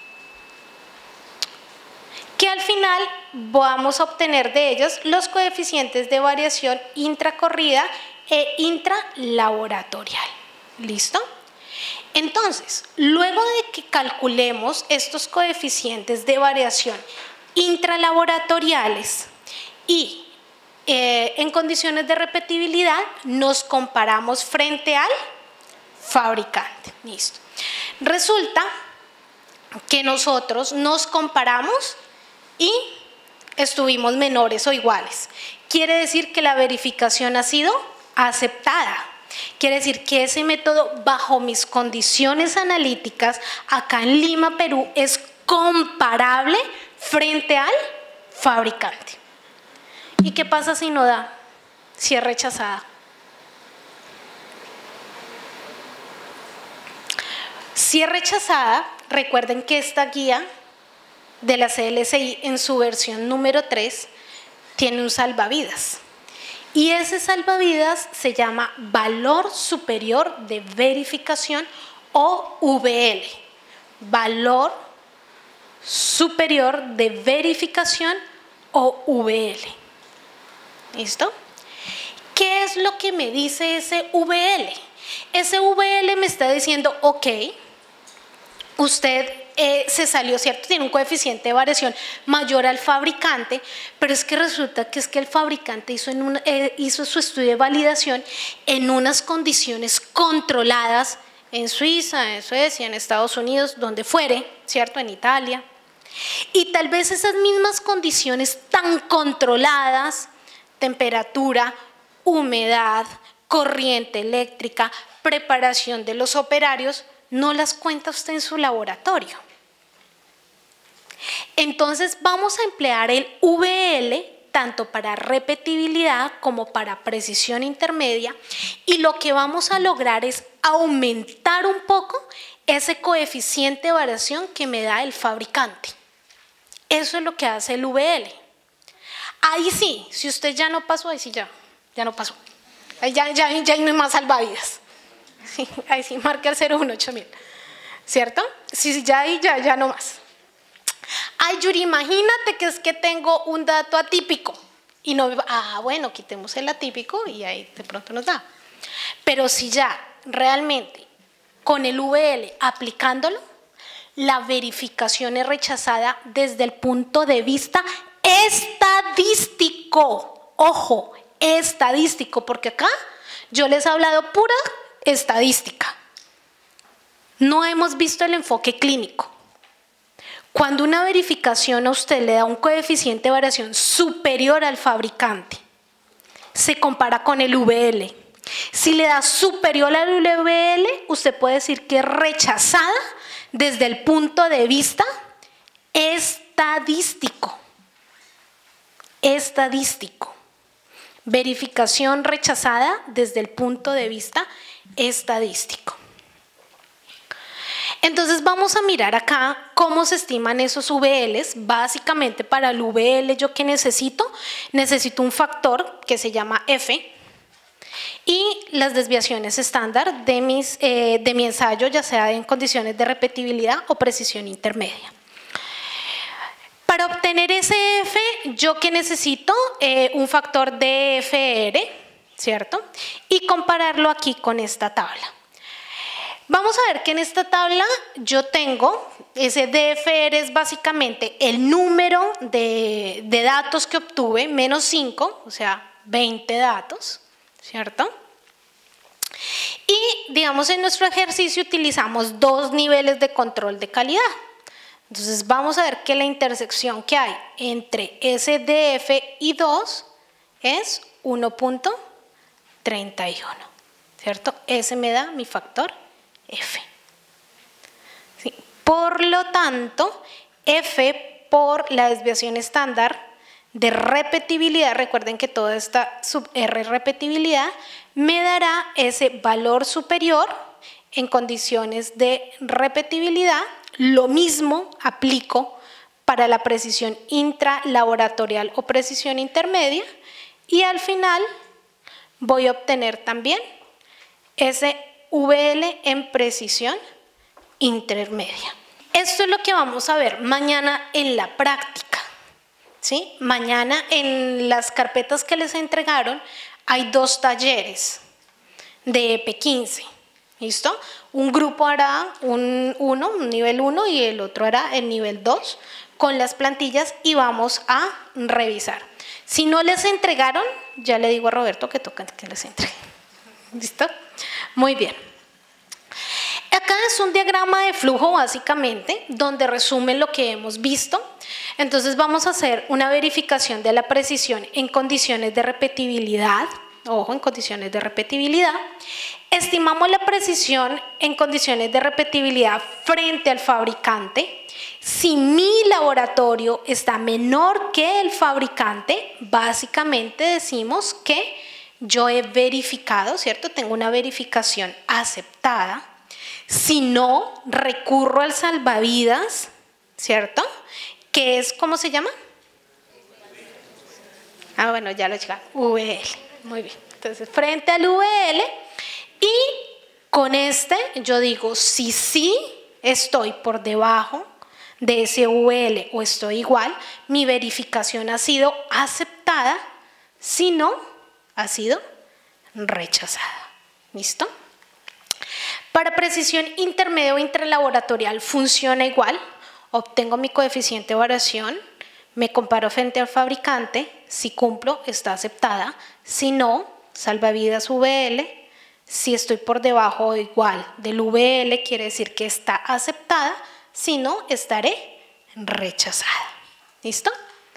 que al final vamos a obtener de ellas los coeficientes de variación intracorrida e intralaboratorial. ¿Listo? Entonces, luego de que calculemos estos coeficientes de variación intralaboratoriales y eh, en condiciones de repetibilidad, nos comparamos frente al fabricante. ¿Listo? Resulta que nosotros nos comparamos y estuvimos menores o iguales. Quiere decir que la verificación ha sido aceptada. Quiere decir que ese método, bajo mis condiciones analíticas, acá en Lima, Perú, es comparable frente al fabricante. ¿Y qué pasa si no da? Si es rechazada. Si es rechazada, recuerden que esta guía de la C L S I en su versión número tres tiene un salvavidas. Y ese salvavidas se llama valor superior de verificación o V L. Valor superior de verificación o V L. ¿Listo? ¿Qué es lo que me dice ese V L? Ese V L me está diciendo, ok, usted eh, se salió, ¿cierto? Tiene un coeficiente de variación mayor al fabricante, pero es que resulta que es que el fabricante hizo, en una, eh, hizo su estudio de validación en unas condiciones controladas en Suiza, en Suecia, en Estados Unidos, donde fuere, ¿cierto? En Italia. Y tal vez esas mismas condiciones tan controladas, temperatura, humedad, corriente eléctrica, preparación de los operarios, no las cuenta usted en su laboratorio. Entonces vamos a emplear el V L tanto para repetibilidad como para precisión intermedia, y lo que vamos a lograr es aumentar un poco ese coeficiente de variación que me da el fabricante. Eso es lo que hace el V L. Ahí sí, si usted ya no pasó, ahí sí ya, ya no pasó. Ahí ya, ya, ya no hay más salvavidas. Sí, ahí sí, marca el cero uno ocho mil. ¿Cierto? Sí, ya ahí ya, ya no más. Ay, Yuri, imagínate que es que tengo un dato atípico. Y no, ah, bueno, quitemos el atípico y ahí de pronto nos da. Pero si ya realmente con el V L aplicándolo, la verificación es rechazada desde el punto de vista estadístico. Ojo, estadístico, porque acá yo les he hablado pura estadística. No hemos visto el enfoque clínico. Cuando una verificación a usted le da un coeficiente de variación superior al fabricante, se compara con el V L. Si le da superior al V L, usted puede decir que es rechazada desde el punto de vista estadístico. Estadístico. Verificación rechazada desde el punto de vista estadístico. Entonces vamos a mirar acá cómo se estiman esos V Ls. Básicamente para el V L yo que necesito, necesito un factor que se llama F y las desviaciones estándar de, mis, eh, de mi ensayo, ya sea en condiciones de repetibilidad o precisión intermedia. Para obtener ese F, yo que necesito eh, un factor de F R, ¿cierto? Y compararlo aquí con esta tabla. Vamos a ver que en esta tabla yo tengo Ese D F R es básicamente el número de, de datos que obtuve menos cinco, o sea, veinte datos, ¿cierto? Y digamos en nuestro ejercicio utilizamos dos niveles de control de calidad. Entonces vamos a ver que la intersección que hay entre ese D F y dos es uno punto treinta y uno, ¿cierto? Ese me da mi factor F. ¿Sí? Por lo tanto, F por la desviación estándar de repetibilidad, recuerden que toda esta sub R repetibilidad, me dará ese valor superior en condiciones de repetibilidad. Lo mismo aplico para la precisión intralaboratorial o precisión intermedia y al final voy a obtener también ese V L en precisión intermedia. Esto es lo que vamos a ver mañana en la práctica, ¿sí? Mañana en las carpetas que les entregaron hay dos talleres de E P quince, ¿listo? Un grupo hará un, uno, un nivel uno y el otro hará el nivel dos con las plantillas y vamos a revisar. Si no les entregaron, ya le digo a Roberto que toca que les entregue. ¿Listo? Muy bien. Acá es un diagrama de flujo básicamente donde resume lo que hemos visto. Entonces vamos a hacer una verificación de la precisión en condiciones de repetibilidad. Ojo, en condiciones de repetibilidad. Estimamos la precisión en condiciones de repetibilidad frente al fabricante. Si mi laboratorio está menor que el fabricante, básicamente decimos que yo he verificado, ¿cierto? Tengo una verificación aceptada. Si no, recurro al salvavidas, ¿cierto? Que es, ¿cómo se llama? Ah, bueno, ya lo llegamos. V L. Muy bien. Entonces, frente al V L y con este yo digo si sí estoy por debajo de ese V L o estoy igual, mi verificación ha sido aceptada, si no, ha sido rechazada. ¿Listo? Para precisión intermedia o intralaboratorial funciona igual. Obtengo mi coeficiente de variación, me comparo frente al fabricante, si cumplo está aceptada, si no, salvavidas V L, si estoy por debajo o igual del V L quiere decir que está aceptada, si no estaré rechazada. ¿Listo?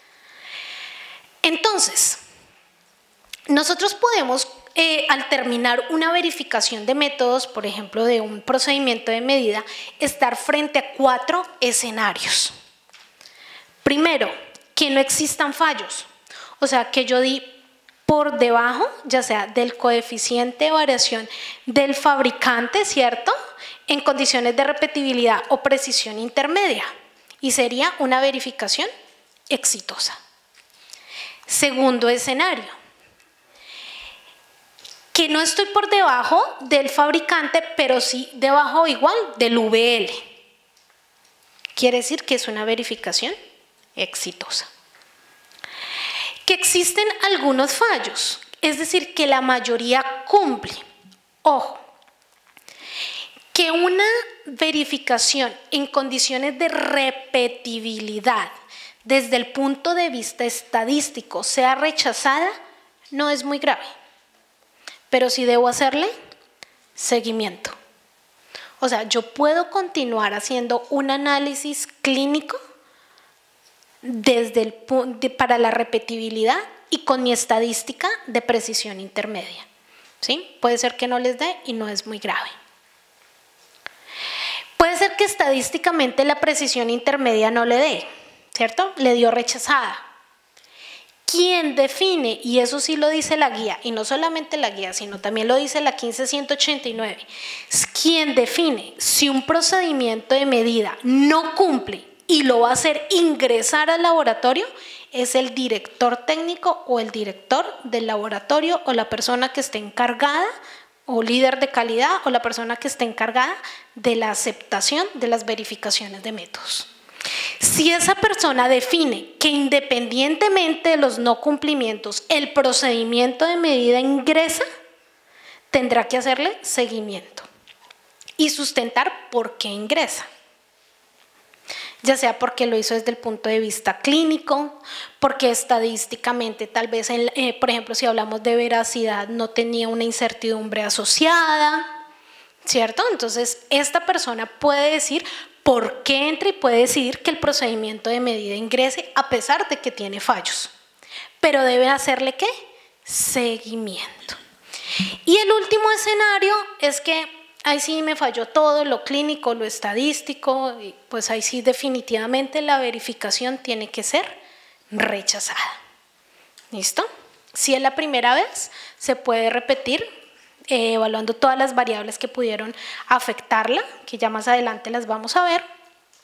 Entonces, nosotros podemos eh, al terminar una verificación de métodos, por ejemplo de un procedimiento de medida, estar frente a cuatro escenarios. Primero, que no existan fallos, o sea que yo di por debajo, ya sea del coeficiente de variación del fabricante, ¿cierto? En condiciones de repetibilidad o precisión intermedia, y sería una verificación exitosa. Segundo escenario, que no estoy por debajo del fabricante, pero sí debajo igual del V L. Quiere decir que es una verificación exitosa. Que existen algunos fallos, es decir, que la mayoría cumple. Ojo, que una verificación en condiciones de repetibilidad desde el punto de vista estadístico sea rechazada no es muy grave, pero sí debo hacerle seguimiento. O sea, yo puedo continuar haciendo un análisis clínico desde el, de, para la repetibilidad y con mi estadística de precisión intermedia. ¿Sí? Puede ser que no les dé y no es muy grave. Puede ser que estadísticamente la precisión intermedia no le dé, ¿cierto? Le dio rechazada. ¿Quién define? Y eso sí lo dice la guía, y no solamente la guía, sino también lo dice la quince ciento ochenta y nueve. ¿Quién define si un procedimiento de medida no cumple y lo va a hacer ingresar al laboratorio? Es el director técnico o el director del laboratorio o la persona que esté encargada o líder de calidad o la persona que esté encargada de la aceptación de las verificaciones de métodos. Si esa persona define que independientemente de los no cumplimientos el procedimiento de medida ingresa, tendrá que hacerle seguimiento y sustentar por qué ingresa. ya sea porque lo hizo desde el punto de vista clínico, porque estadísticamente tal vez, en, eh, por ejemplo, si hablamos de veracidad, no tenía una incertidumbre asociada, ¿cierto? Entonces, esta persona puede decir por qué entra y puede decidir que el procedimiento de medida ingrese a pesar de que tiene fallos, pero debe hacerle ¿qué? Seguimiento. Y el último escenario es que ahí sí me falló todo, lo clínico, lo estadístico, y pues ahí sí definitivamente la verificación tiene que ser rechazada. ¿Listo? Si es la primera vez, se puede repetir eh, evaluando todas las variables que pudieron afectarla, que ya más adelante las vamos a ver,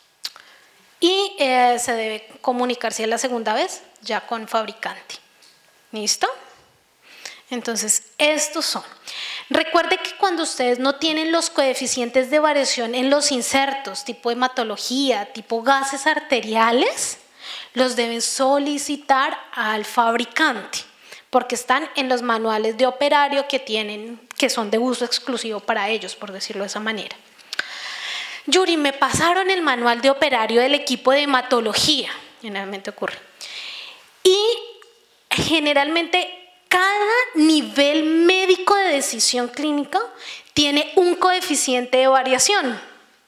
y eh, se debe comunicar si es la segunda vez ya con fabricante. ¿Listo? Entonces, estos son. Recuerde que cuando ustedes no tienen los coeficientes de variación en los insertos, tipo hematología, tipo gases arteriales, los deben solicitar al fabricante, porque están en los manuales de operario que tienen, que son de uso exclusivo para ellos, por decirlo de esa manera. Yuri, me pasaron el manual de operario del equipo de hematología, generalmente ocurre. Y generalmente cada nivel médico de decisión clínica tiene un coeficiente de variación.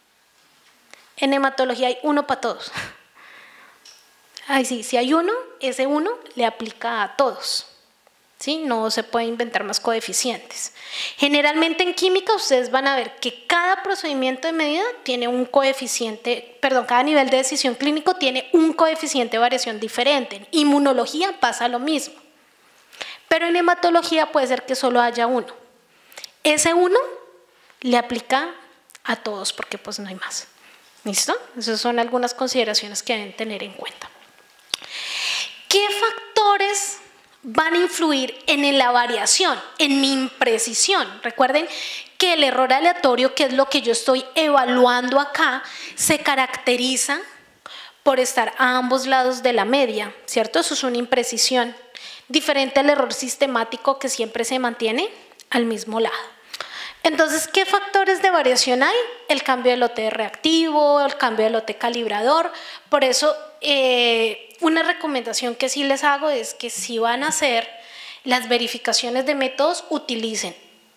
En hematología hay uno para todos. Ay, sí, si hay uno, ese uno le aplica a todos. ¿Sí? No se puede inventar más coeficientes. Generalmente en química ustedes van a ver que cada procedimiento de medida tiene un coeficiente, perdón, cada nivel de decisión clínico tiene un coeficiente de variación diferente. En inmunología pasa lo mismo. Pero en hematología puede ser que solo haya uno. Ese uno le aplica a todos porque pues no hay más. ¿Listo? Esas son algunas consideraciones que deben tener en cuenta. ¿Qué factores van a influir en la variación, en mi imprecisión? Recuerden que el error aleatorio, que es lo que yo estoy evaluando acá, se caracteriza por estar a ambos lados de la media, ¿cierto? Eso es una imprecisión. Diferente al error sistemático que siempre se mantiene al mismo lado. Entonces, ¿qué factores de variación hay? El cambio de lote reactivo, el cambio de lote calibrador. Por eso, eh, una recomendación que sí les hago es que si van a hacer las verificaciones de métodos, utilicen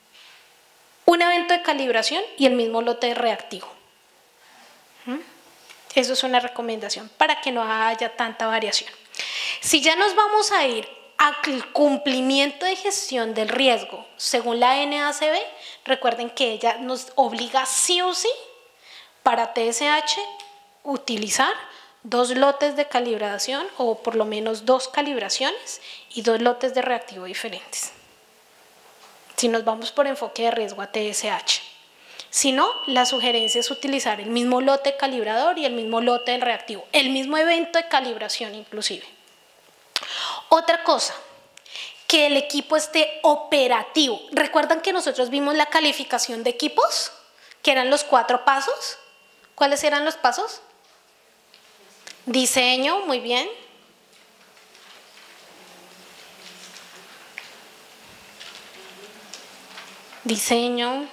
un evento de calibración y el mismo lote reactivo. ¿Mm? Eso es una recomendación para que no haya tanta variación. Si ya nos vamos a ir al cumplimiento de gestión del riesgo según la N A C B, recuerden que ella nos obliga sí o sí para T S H utilizar dos lotes de calibración o por lo menos dos calibraciones y dos lotes de reactivo diferentes. Si nos vamos por enfoque de riesgo a T S H. Si no, la sugerencia es utilizar el mismo lote calibrador y el mismo lote del reactivo, el mismo evento de calibración inclusive. Otra cosa, que el equipo esté operativo. ¿Recuerdan que nosotros vimos la calificación de equipos? Que eran los cuatro pasos. ¿Cuáles eran los pasos? Diseño, muy bien. Diseño.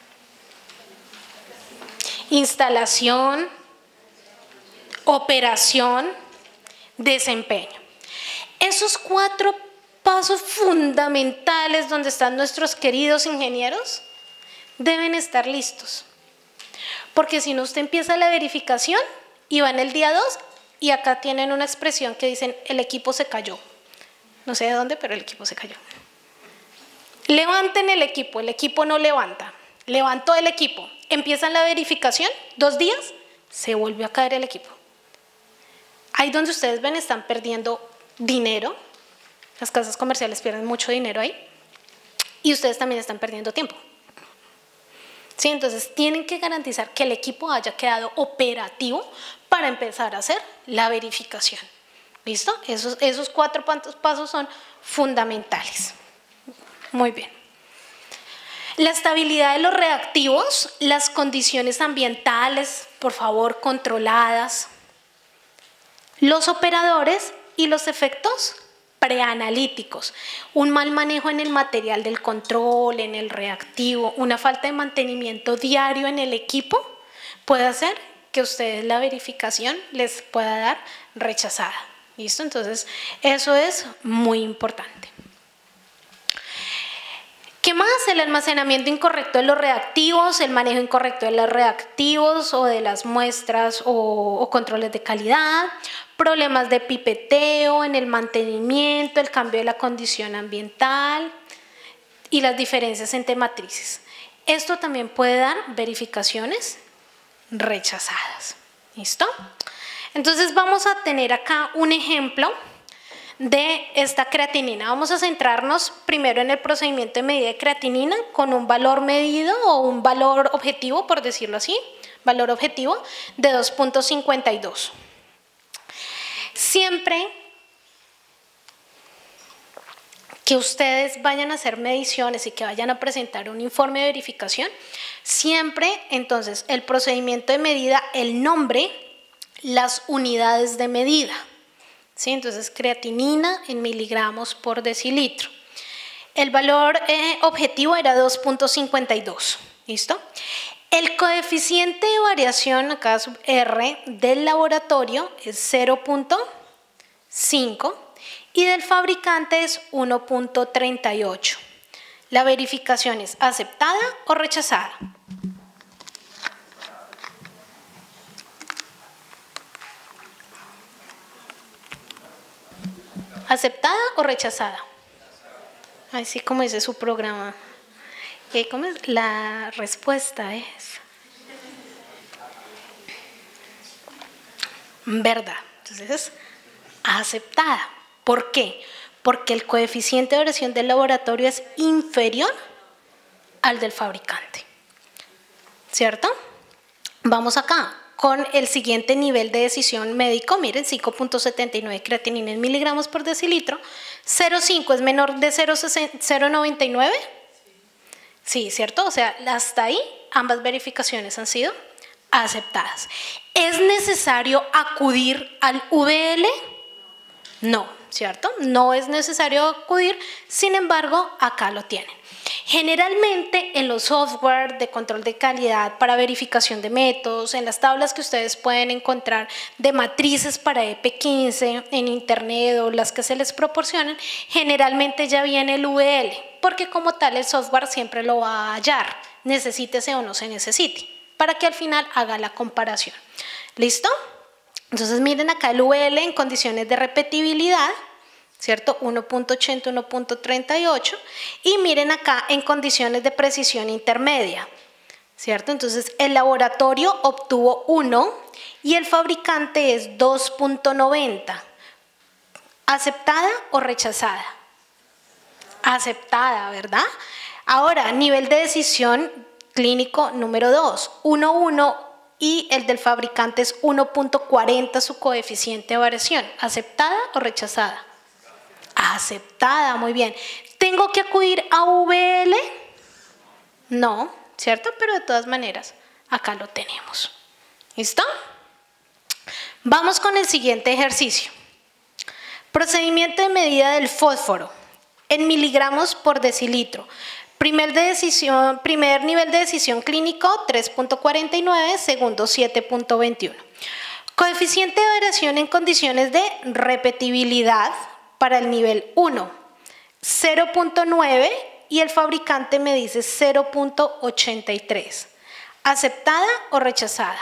Instalación. Operación. Desempeño. Esos cuatro pasos fundamentales donde están nuestros queridos ingenieros deben estar listos. Porque si no, usted empieza la verificación y va en el día dos y acá tienen una expresión que dicen el equipo se cayó. No sé de dónde, pero el equipo se cayó. Levanten el equipo, el equipo no levanta. Levantó el equipo, empiezan la verificación, dos días, se volvió a caer el equipo. Ahí donde ustedes ven están perdiendo dinero, las casas comerciales pierden mucho dinero ahí y ustedes también están perdiendo tiempo. ¿Sí? Entonces tienen que garantizar que el equipo haya quedado operativo para empezar a hacer la verificación. ¿Listo? Esos, esos cuatro pasos son fundamentales. Muy bien. La estabilidad de los reactivos, las condiciones ambientales, por favor, controladas. Los operadores y los efectos preanalíticos, un mal manejo en el material del control, en el reactivo, una falta de mantenimiento diario en el equipo puede hacer que ustedes la verificación les pueda dar rechazada. ¿Listo? Entonces, eso es muy importante. ¿Qué más? El almacenamiento incorrecto de los reactivos, el manejo incorrecto de los reactivos o de las muestras o, o controles de calidad, problemas de pipeteo en el mantenimiento, el cambio de la condición ambiental y las diferencias entre matrices. Esto también puede dar verificaciones rechazadas. ¿Listo? Entonces vamos a tener acá un ejemplo de esta creatinina. Vamos a centrarnos primero en el procedimiento de medida de creatinina con un valor medido o un valor objetivo, por decirlo así, valor objetivo de dos punto cincuenta y dos. Siempre que ustedes vayan a hacer mediciones y que vayan a presentar un informe de verificación, siempre entonces el procedimiento de medida, el nombre, las unidades de medida. ¿Sí? Entonces, creatinina en miligramos por decilitro. El valor eh, objetivo era dos punto cincuenta y dos. ¿Listo? El coeficiente de variación, acá sub R, del laboratorio es cero punto cinco y del fabricante es uno punto treinta y ocho. La verificación es aceptada o rechazada. ¿Aceptada o rechazada? Así como dice su programa. ¿Cómo es? La respuesta es verdad. Entonces es aceptada. ¿Por qué? Porque el coeficiente de variación del laboratorio es inferior al del fabricante. ¿Cierto? Vamos acá con el siguiente nivel de decisión médico. Miren, cinco punto setenta y nueve creatinina en miligramos por decilitro. cero punto cinco es menor de cero punto noventa y nueve. Sí, ¿cierto? O sea, hasta ahí ambas verificaciones han sido aceptadas. ¿Es necesario acudir al V L? No, ¿cierto? No es necesario acudir, sin embargo, acá lo tienen. Generalmente en los software de control de calidad para verificación de métodos, en las tablas que ustedes pueden encontrar de matrices para E P quince en internet o las que se les proporcionan, generalmente ya viene el V L, porque como tal el software siempre lo va a hallar, necesítese o no se necesite, para que al final haga la comparación. ¿Listo? Entonces miren acá el V L en condiciones de repetibilidad, ¿cierto? uno punto ochenta, uno punto treinta y ocho, y miren acá en condiciones de precisión intermedia, ¿cierto? Entonces el laboratorio obtuvo uno y el fabricante es dos punto noventa. ¿Aceptada o rechazada? Aceptada, ¿verdad? Ahora, nivel de decisión clínico número dos, uno punto uno y el del fabricante es uno punto cuarenta su coeficiente de variación. ¿Aceptada o rechazada? Aceptada, muy bien. ¿Tengo que acudir a V L? No, ¿cierto? Pero de todas maneras, acá lo tenemos. ¿Listo? Vamos con el siguiente ejercicio. Procedimiento de medida del fósforo en miligramos por decilitro. Primer, de decisión, primer nivel de decisión clínico tres punto cuarenta y nueve, segundo siete punto veintiuno. Coeficiente de variación en condiciones de repetibilidad para el nivel uno, cero punto nueve y el fabricante me dice cero punto ochenta y tres. ¿Aceptada o rechazada?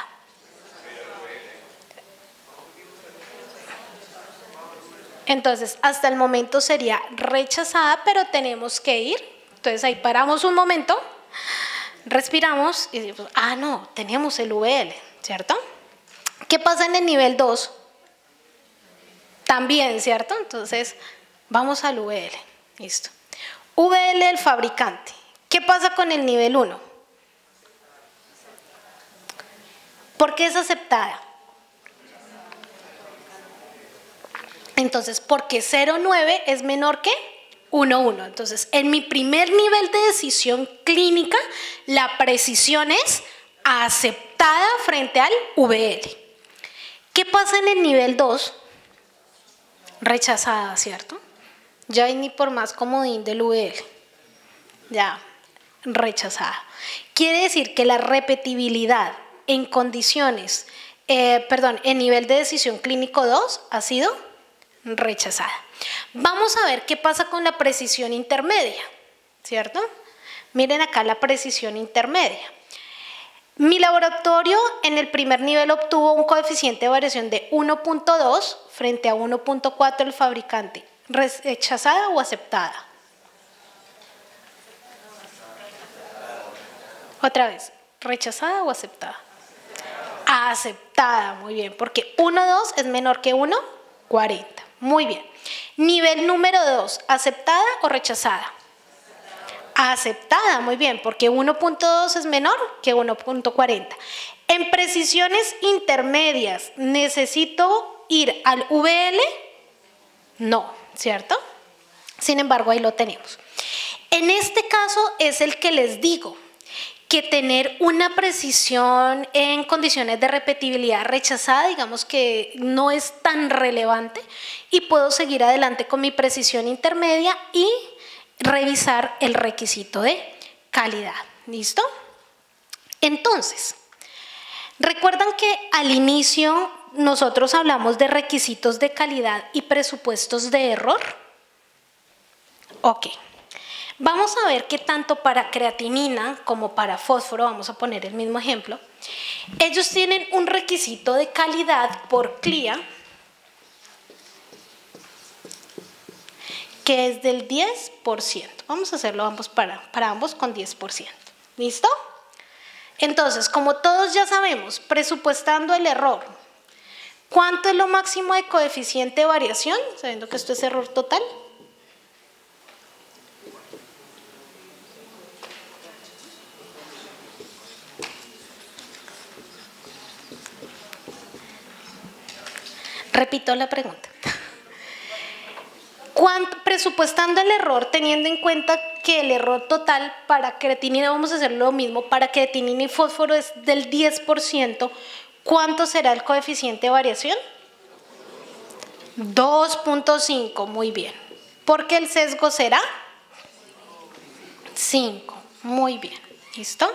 Entonces, hasta el momento sería rechazada, pero tenemos que ir. Entonces ahí paramos un momento, respiramos y decimos, ah, no, tenemos el V L, ¿cierto? ¿Qué pasa en el nivel dos? También, ¿cierto? Entonces vamos al V L, listo. V L del fabricante. ¿Qué pasa con el nivel uno? ¿Por qué es aceptada? Entonces, porque cero punto nueve es menor que uno punto uno. Entonces, en mi primer nivel de decisión clínica, la precisión es aceptada frente al V L. ¿Qué pasa en el nivel dos? Rechazada, ¿cierto? Ya hay ni por más comodín del V L. Ya, rechazada. Quiere decir que la repetibilidad en condiciones, eh, perdón, en nivel de decisión clínico dos ha sido rechazada. Vamos a ver qué pasa con la precisión intermedia, ¿cierto? Miren acá la precisión intermedia. Mi laboratorio en el primer nivel obtuvo un coeficiente de variación de uno punto dos frente a uno punto cuatro el fabricante. ¿Rechazada o aceptada? Otra vez, ¿rechazada o aceptada? Aceptada, muy bien, porque uno punto dos es menor que uno punto cuarenta. Muy bien. Nivel número dos, ¿aceptada o rechazada? Aceptada, muy bien, porque uno punto dos es menor que uno punto cuarenta. En precisiones intermedias, ¿necesito ir al V L? No, ¿cierto? Sin embargo, ahí lo tenemos. En este caso es el que les digo, que tener una precisión en condiciones de repetibilidad rechazada, digamos que no es tan relevante y puedo seguir adelante con mi precisión intermedia y revisar el requisito de calidad. ¿Listo? Entonces, ¿recuerdan que al inicio nosotros hablamos de requisitos de calidad y presupuestos de error? Ok. Vamos a ver que tanto para creatinina como para fósforo, vamos a poner el mismo ejemplo, ellos tienen un requisito de calidad por C L I A que es del diez por ciento. Vamos a hacerlo ambos para, para ambos con diez por ciento. ¿Listo? Entonces, como todos ya sabemos, presupuestando el error, ¿cuánto es lo máximo de coeficiente de variación? Sabiendo que esto es error total. Repito la pregunta. ¿Cuánto, presupuestando el error, teniendo en cuenta que el error total para creatinina, vamos a hacer lo mismo, para creatinina y fósforo es del diez por ciento, ¿cuánto será el coeficiente de variación? dos punto cinco, muy bien. ¿Por qué el sesgo será? cinco, muy bien. ¿Listo?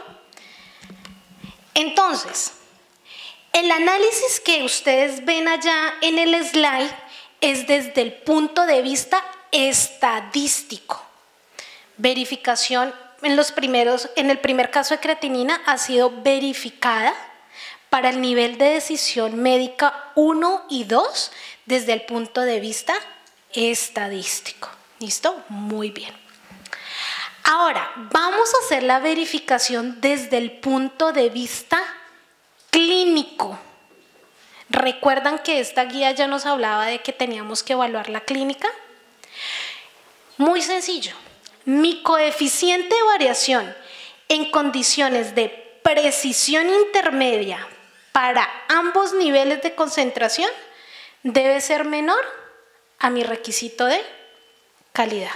Entonces, el análisis que ustedes ven allá en el slide es desde el punto de vista estadístico. Verificación en los primeros, en el primer caso de creatinina ha sido verificada para el nivel de decisión médica uno y dos desde el punto de vista estadístico. ¿Listo? Muy bien. Ahora, vamos a hacer la verificación desde el punto de vista clínico. ¿Recuerdan que esta guía ya nos hablaba de que teníamos que evaluar la clínica? Muy sencillo. Mi coeficiente de variación en condiciones de precisión intermedia para ambos niveles de concentración debe ser menor a mi requisito de calidad.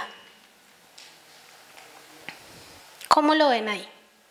¿Cómo lo ven ahí?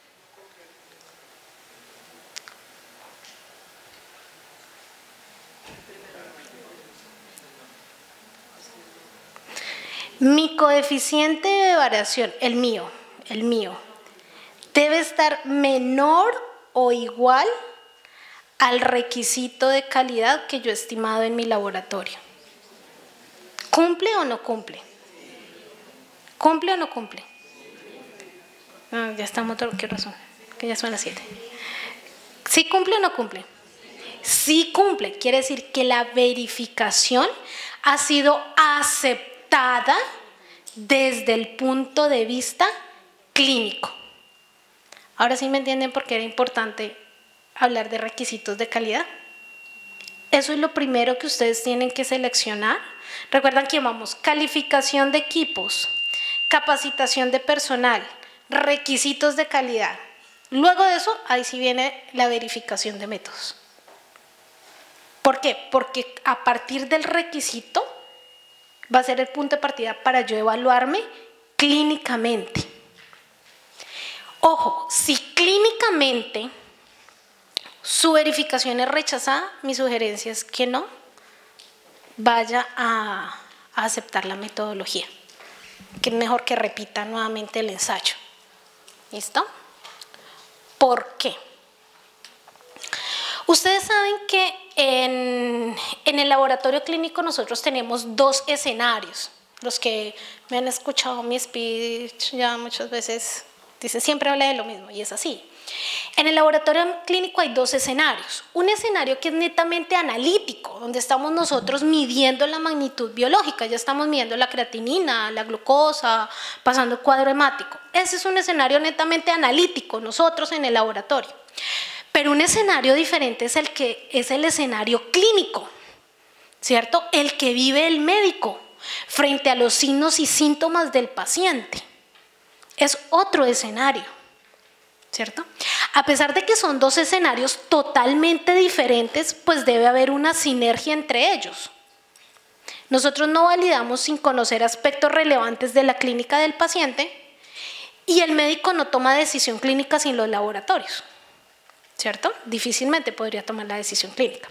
Mi coeficiente de variación, el mío, el mío, debe estar menor o igual al requisito de calidad que yo he estimado en mi laboratorio. ¿Cumple o no cumple? ¿Cumple o no cumple? Ah, ya estamos, ¿qué razón? Que ya son las siete. ¿Sí cumple o no cumple? Sí cumple, quiere decir que la verificación ha sido aceptada desde el punto de vista clínico. Ahora sí me entienden por qué era importante hablar de requisitos de calidad. Eso es lo primero que ustedes tienen que seleccionar. Recuerdan que llamamos calificación de equipos, capacitación de personal, requisitos de calidad. Luego de eso, ahí sí viene la verificación de métodos. ¿Por qué? Porque a partir del requisito va a ser el punto de partida para yo evaluarme clínicamente. Ojo, si clínicamente su verificación es rechazada, mi sugerencia es que no vaya a, a aceptar la metodología, que es mejor que repita nuevamente el ensayo. ¿Listo? ¿Por qué? Ustedes saben que en, en el laboratorio clínico nosotros tenemos dos escenarios. Los que me han escuchado mi speech ya muchas veces dicen, siempre habla de lo mismo, y es así. En el laboratorio clínico hay dos escenarios. Un escenario que es netamente analítico, donde estamos nosotros midiendo la magnitud biológica, ya estamos midiendo la creatinina, la glucosa, pasando el cuadro hemático. Ese es un escenario netamente analítico, nosotros en el laboratorio. Pero un escenario diferente es el que es el escenario clínico, ¿cierto? El que vive el médico frente a los signos y síntomas del paciente. Es otro escenario, ¿cierto? A pesar de que son dos escenarios totalmente diferentes, pues debe haber una sinergia entre ellos. Nosotros no validamos sin conocer aspectos relevantes de la clínica del paciente y el médico no toma decisión clínica sin los laboratorios, ¿cierto? Difícilmente podría tomar la decisión clínica.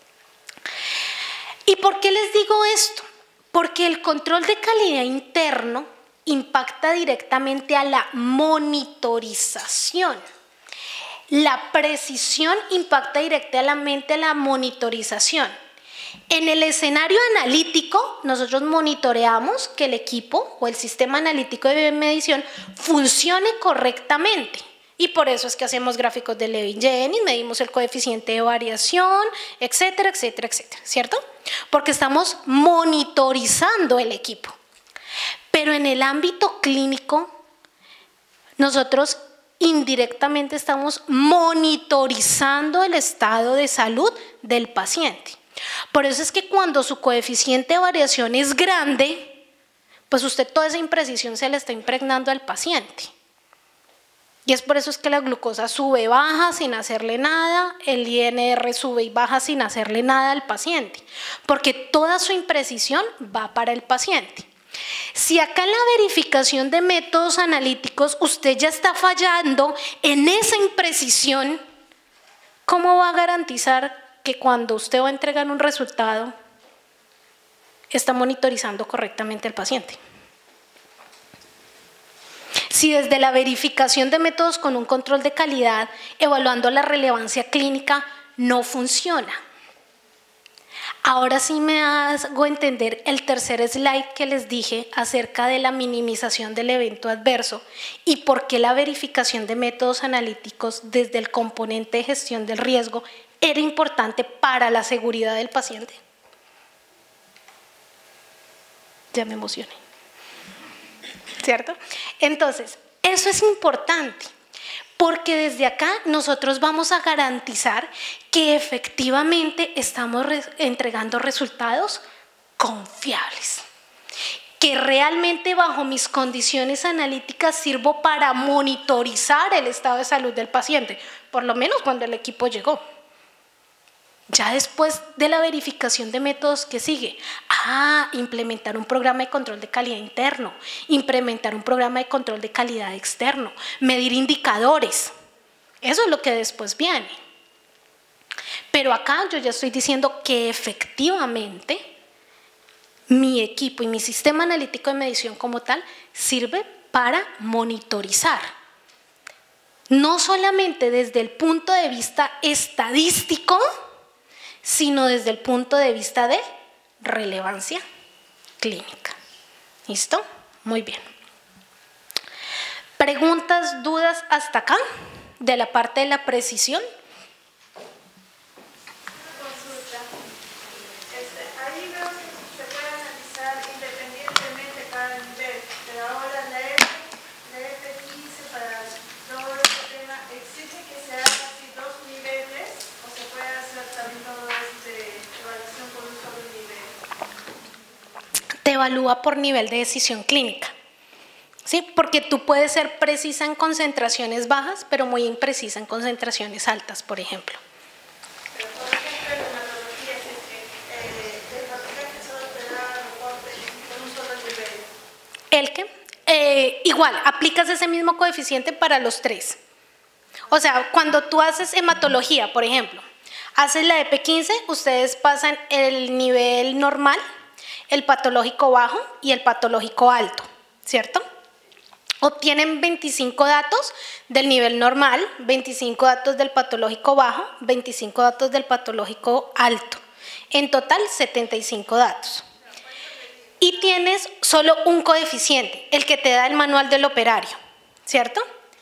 ¿Y por qué les digo esto? Porque el control de calidad interno impacta directamente a la monitorización. La precisión impacta directamente a la monitorización. En el escenario analítico, nosotros monitoreamos que el equipo o el sistema analítico de medición funcione correctamente. Y por eso es que hacemos gráficos de Levy-Jennings, medimos el coeficiente de variación, etcétera, etcétera, etcétera, ¿cierto? Porque estamos monitorizando el equipo. Pero en el ámbito clínico, nosotros indirectamente estamos monitorizando el estado de salud del paciente. Por eso es que cuando su coeficiente de variación es grande, pues usted toda esa imprecisión se le está impregnando al paciente. Y es por eso es que la glucosa sube y baja sin hacerle nada, el I N R sube y baja sin hacerle nada al paciente, porque toda su imprecisión va para el paciente. Si acá en la verificación de métodos analíticos usted ya está fallando en esa imprecisión, ¿cómo va a garantizar que cuando usted va a entregar un resultado está monitorizando correctamente al paciente? Si desde la verificación de métodos con un control de calidad, evaluando la relevancia clínica, no funciona. Ahora sí me hago entender el tercer slide que les dije acerca de la minimización del evento adverso y por qué la verificación de métodos analíticos desde el componente de gestión del riesgo era importante para la seguridad del paciente. Ya me emocioné, ¿cierto? Entonces, eso es importante. Porque desde acá nosotros vamos a garantizar que efectivamente estamos re- entregando resultados confiables. Que realmente bajo mis condiciones analíticas sirvo para monitorizar el estado de salud del paciente, por lo menos cuando el equipo llegó. Ya después de la verificación de métodos, ¿qué sigue? Ah, implementar un programa de control de calidad interno, implementar un programa de control de calidad externo, medir indicadores. Eso es lo que después viene. Pero acá yo ya estoy diciendo que efectivamente mi equipo y mi sistema analítico de medición como tal sirve para monitorizar. No solamente desde el punto de vista estadístico, sino desde el punto de vista de relevancia clínica. ¿Listo? Muy bien. ¿Preguntas, dudas hasta acá de la parte de la precisión?
Consulta. Este, ahí veo que se puede analizar independientemente cada nivel, pero ahora la F, la F quince para todo este tema, ¿exige que se haga así dos niveles o se puede hacer también todo este evaluación por un solo nivel?
Te evalúa por nivel de decisión clínica. ¿Sí? Porque tú puedes ser precisa en concentraciones bajas, pero muy imprecisa en concentraciones altas, por ejemplo.
Pero por ejemplo, en la metodología es que eh, de fatiga que solo te da reporte por un solo nivel.
¿El qué? Eh, igual, aplicas ese mismo coeficiente para los tres. O sea, cuando tú haces hematología, por ejemplo, haces la E P quince, ustedes pasan el nivel normal, el patológico bajo y el patológico alto, ¿cierto? Obtienen veinticinco datos del nivel normal, veinticinco datos del patológico bajo, veinticinco datos del patológico alto. En total, setenta y cinco datos. Y tienes solo un coeficiente, el que te da el manual del operario, ¿cierto?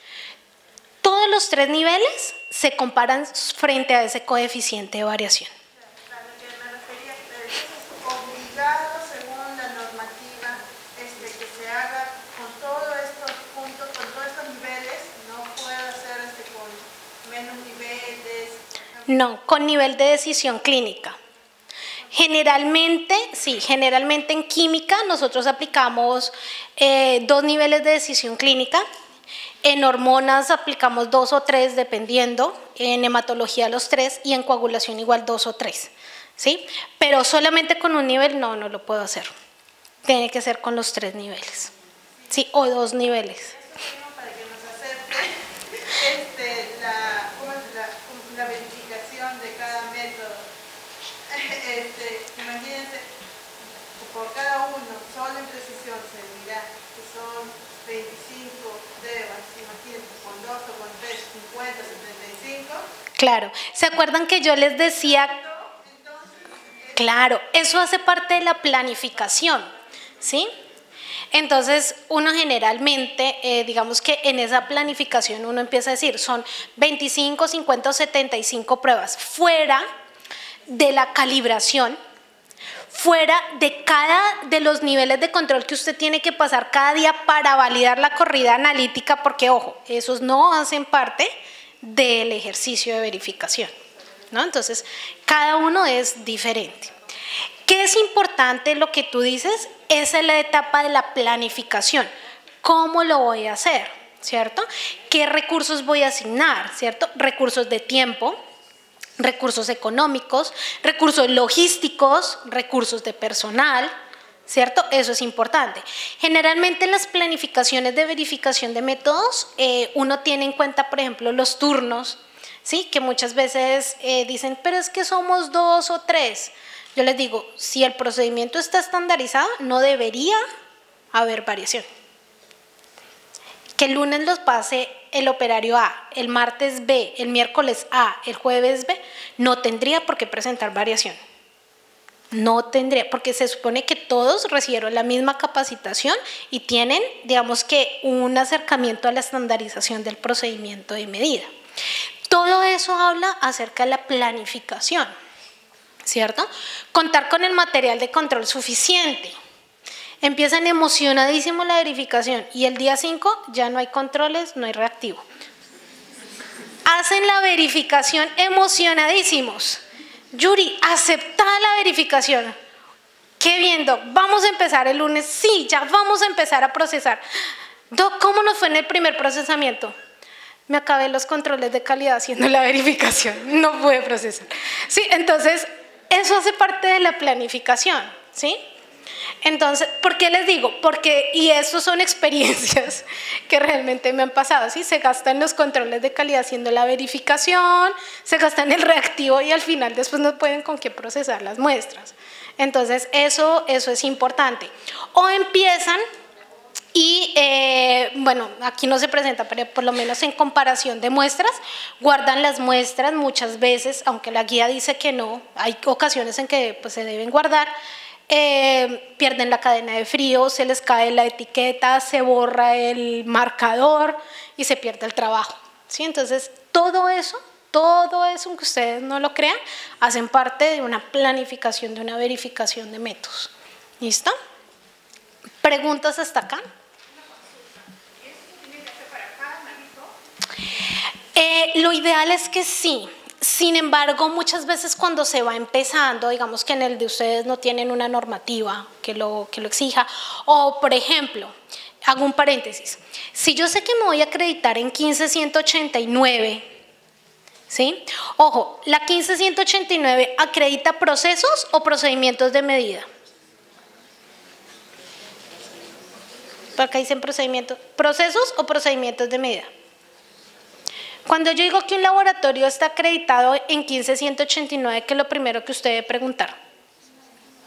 Todos los tres niveles se comparan frente a ese coeficiente de variación.
Claro, que me refería, es obligado según la normativa este, que se haga con todos estos puntos, con todos estos niveles, no puedo hacer este, con menos niveles.
No, con nivel de decisión clínica. Generalmente, sí, generalmente en química nosotros aplicamos eh, dos niveles de decisión clínica. En hormonas aplicamos dos o tres dependiendo, en hematología los tres y en coagulación igual dos o tres, ¿sí? Pero solamente con un nivel no, no lo puedo hacer. Tiene que ser con los tres niveles, ¿sí? O dos niveles.
Eso mismo para que nos acepte este, la, ¿cómo es la, la verificación de cada método. Este, imagínense, por cada uno, solo en precisión se dirá que son veinticinco devas, imagínense, con dos o con tres, cincuenta, setenta y cinco.
Claro, ¿se acuerdan que yo les decía? Claro, eso hace parte de la planificación, ¿sí? Entonces, uno generalmente, eh, digamos que en esa planificación uno empieza a decir, son veinticinco, cincuenta o setenta y cinco pruebas, fuera de la calibración, fuera de cada de los niveles de control que usted tiene que pasar cada día para validar la corrida analítica, porque ojo, esos no hacen parte del ejercicio de verificación, ¿no? Entonces, cada uno es diferente. ¿Qué es importante lo que tú dices? Esa es la etapa de la planificación. ¿Cómo lo voy a hacer? ¿Cierto? ¿Qué recursos voy a asignar? ¿Cierto? Recursos de tiempo, recursos económicos, recursos logísticos, recursos de personal, ¿cierto? Eso es importante. Generalmente en las planificaciones de verificación de métodos, eh, uno tiene en cuenta, por ejemplo, los turnos, ¿sí? Que muchas veces eh, dicen, pero es que somos dos o tres. Yo les digo, si el procedimiento está estandarizado, no debería haber variación. Que el lunes los pase el operario A, el martes B, el miércoles A, el jueves B, no tendría por qué presentar variación. No tendría, porque se supone que todos recibieron la misma capacitación y tienen, digamos que, un acercamiento a la estandarización del procedimiento de medida. Todo eso habla acerca de la planificación, ¿cierto? Contar con el material de control suficiente. Empiezan emocionadísimo la verificación y el día cinco ya no hay controles, no hay reactivo. Hacen la verificación emocionadísimos. Yuri, acepta la verificación. Qué bien, Doc, vamos a empezar el lunes. Sí, ya vamos a empezar a procesar. Doc, ¿cómo nos fue en el primer procesamiento? Me acabé los controles de calidad haciendo la verificación, no pude procesar. Sí, entonces, eso hace parte de la planificación, ¿sí? Entonces, ¿por qué les digo? Porque, y estas son experiencias que realmente me han pasado, ¿sí? Se gastan los controles de calidad haciendo la verificación, se gastan el reactivo y al final después no pueden con qué procesar las muestras. Entonces, eso, eso es importante. O empiezan y, eh, bueno, aquí no se presenta, pero por lo menos en comparación de muestras, guardan las muestras muchas veces, aunque la guía dice que no, hay ocasiones en que pues, se deben guardar. Eh, pierden la cadena de frío, se les cae la etiqueta, se borra el marcador y se pierde el trabajo, ¿sí? Entonces, todo eso, todo eso, aunque ustedes no lo crean, hacen parte de una planificación, de una verificación de métodos. ¿Listo? ¿Preguntas hasta acá? Eh, lo ideal es que sí. Sin embargo, muchas veces cuando se va empezando, digamos que en el de ustedes no tienen una normativa que lo, que lo exija, o por ejemplo, hago un paréntesis, si yo sé que me voy a acreditar en quince ciento ochenta y nueve, ¿sí? Ojo, la quince ciento ochenta y nueve acredita procesos o procedimientos de medida. Por acá dicen procedimientos, procesos o procedimientos de medida. Cuando yo digo que un laboratorio está acreditado en quince ciento ochenta y nueve, ¿qué es lo primero que usted debe preguntar?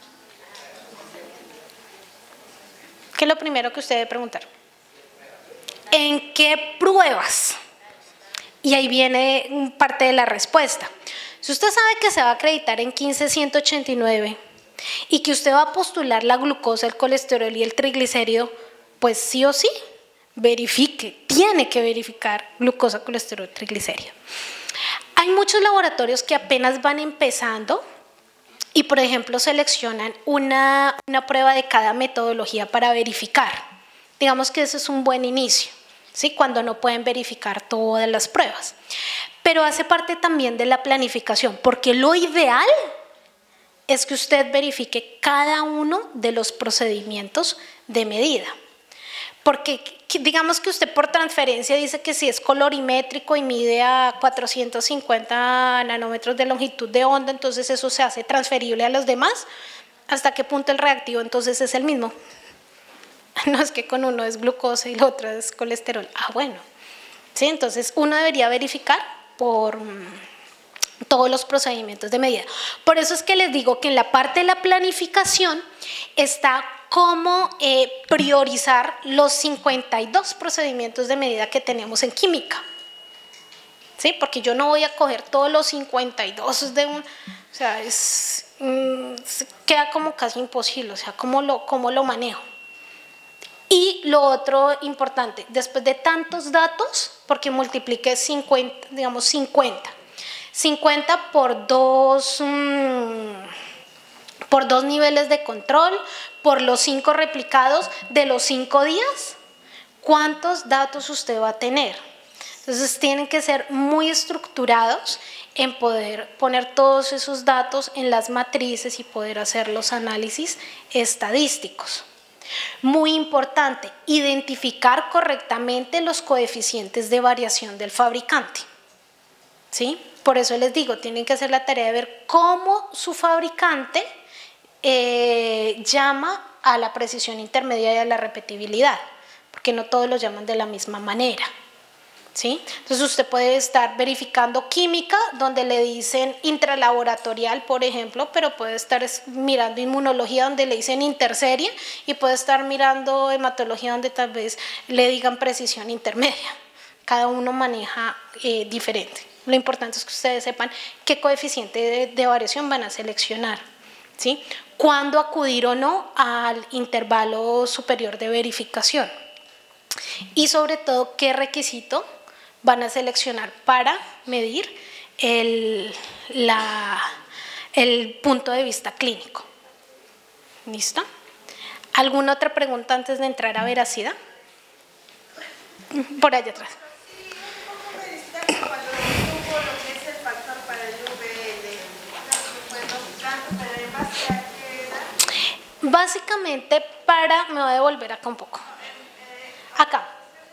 ¿Qué es lo primero que usted debe preguntar? ¿en qué pruebas? Y ahí viene parte de la respuesta. Si usted sabe que se va a acreditar en quince ciento ochenta y nueve y que usted va a postular la glucosa, el colesterol y el triglicérido, pues sí o sí, verifique, tiene que verificar glucosa, colesterol, triglicérido. Hay muchos laboratorios que apenas van empezando y, por ejemplo, seleccionan una, una prueba de cada metodología para verificar. Digamos que ese es un buen inicio, ¿sí? Cuando no pueden verificar todas las pruebas. Pero hace parte también de la planificación, porque lo ideal es que usted verifique cada uno de los procedimientos de medida. Porque digamos que usted por transferencia dice que si es colorimétrico y mide a cuatrocientos cincuenta nanómetros de longitud de onda, entonces eso se hace transferible a los demás. ¿Hasta qué punto el reactivo entonces es el mismo? No, es que con uno es glucosa y el otro es colesterol. Ah, bueno. ¿Sí? Entonces uno debería verificar por todos los procedimientos de medida. Por eso es que les digo que en la parte de la planificación está cómo eh, priorizar los cincuenta y dos procedimientos de medida que tenemos en química. ¿Sí? Porque yo no voy a coger todos los cincuenta y dos de un... O sea, es, mm, queda como casi imposible. O sea, ¿cómo lo, cómo lo manejo? Y lo otro importante, después de tantos datos, porque multiplique cincuenta, digamos cincuenta. cincuenta por dos, mmm, por dos niveles de control, por los cinco replicados de los cinco días, ¿cuántos datos usted va a tener? Entonces tienen que ser muy estructurados en poder poner todos esos datos en las matrices y poder hacer los análisis estadísticos. Muy importante, identificar correctamente los coeficientes de variación del fabricante. ¿Sí? Por eso les digo, tienen que hacer la tarea de ver cómo su fabricante eh, llama a la precisión intermedia y a la repetibilidad, porque no todos lo llaman de la misma manera. ¿Sí? Entonces usted puede estar verificando química donde le dicen intralaboratorial, por ejemplo, pero puede estar mirando inmunología donde le dicen interserie y puede estar mirando hematología donde tal vez le digan precisión intermedia. Cada uno maneja eh, diferente. Lo importante es que ustedes sepan qué coeficiente de, de variación van a seleccionar, ¿sí? Cuándo acudir o no al intervalo superior de verificación y sobre todo qué requisito van a seleccionar para medir el, la, el punto de vista clínico. ¿Listo? ¿Alguna otra pregunta antes de entrar a veracidad? Por allá atrás.
¿Cómo verificar cuando tuvo lo que es el factor para el V L? Pero en base a qué edad?
Básicamente para, me voy a devolver acá un poco. Acá.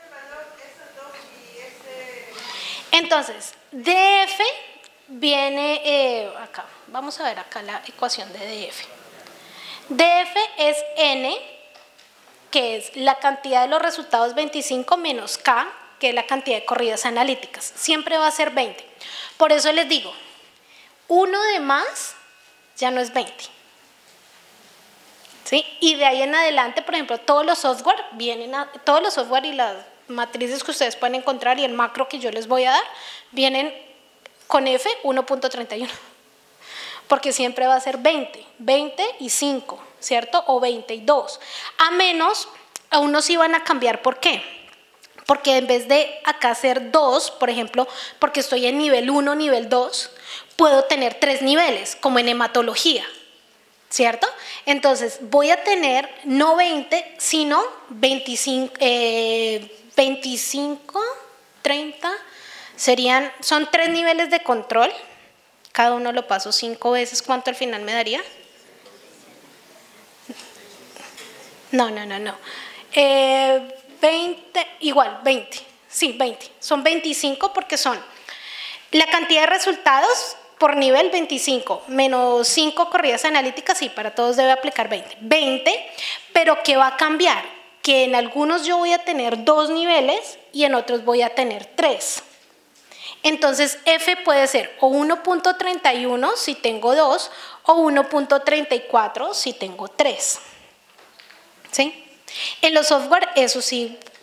Entonces, D F viene eh, acá. Vamos a ver acá la ecuación de D F. D F es N, que es la cantidad de los resultados veinticinco menos K, que es la cantidad de corridas analíticas. Siempre va a ser veinte. Por eso les digo, uno de más ya no es veinte. ¿Sí? Y de ahí en adelante, por ejemplo, todos los software vienen a, todos los software y las matrices que ustedes pueden encontrar y el macro que yo les voy a dar vienen con F uno punto treinta y uno, porque siempre va a ser veinte, veinte y cinco, ¿cierto? O veinte y dos, a menos, a unos sí van a cambiar. ¿Por qué? Porque en vez de acá ser dos, por ejemplo, porque estoy en nivel uno, nivel dos, puedo tener tres niveles, como en hematología, ¿cierto? Entonces voy a tener no veinte, sino veinticinco, eh, veinticinco, treinta, serían, son tres niveles de control, cada uno lo paso cinco veces, ¿cuánto al final me daría? No, no, no, no, eh, veinte, igual, veinte, sí, veinte, son veinticinco porque son la cantidad de resultados por nivel veinticinco, menos cinco corridas analíticas, sí, para todos debe aplicar veinte, veinte, pero ¿qué va a cambiar? Que en algunos yo voy a tener dos niveles y en otros voy a tener tres. Entonces F puede ser o uno punto treinta y uno si tengo dos o uno punto treinta y cuatro si tengo tres. ¿Sí? En los software eso sí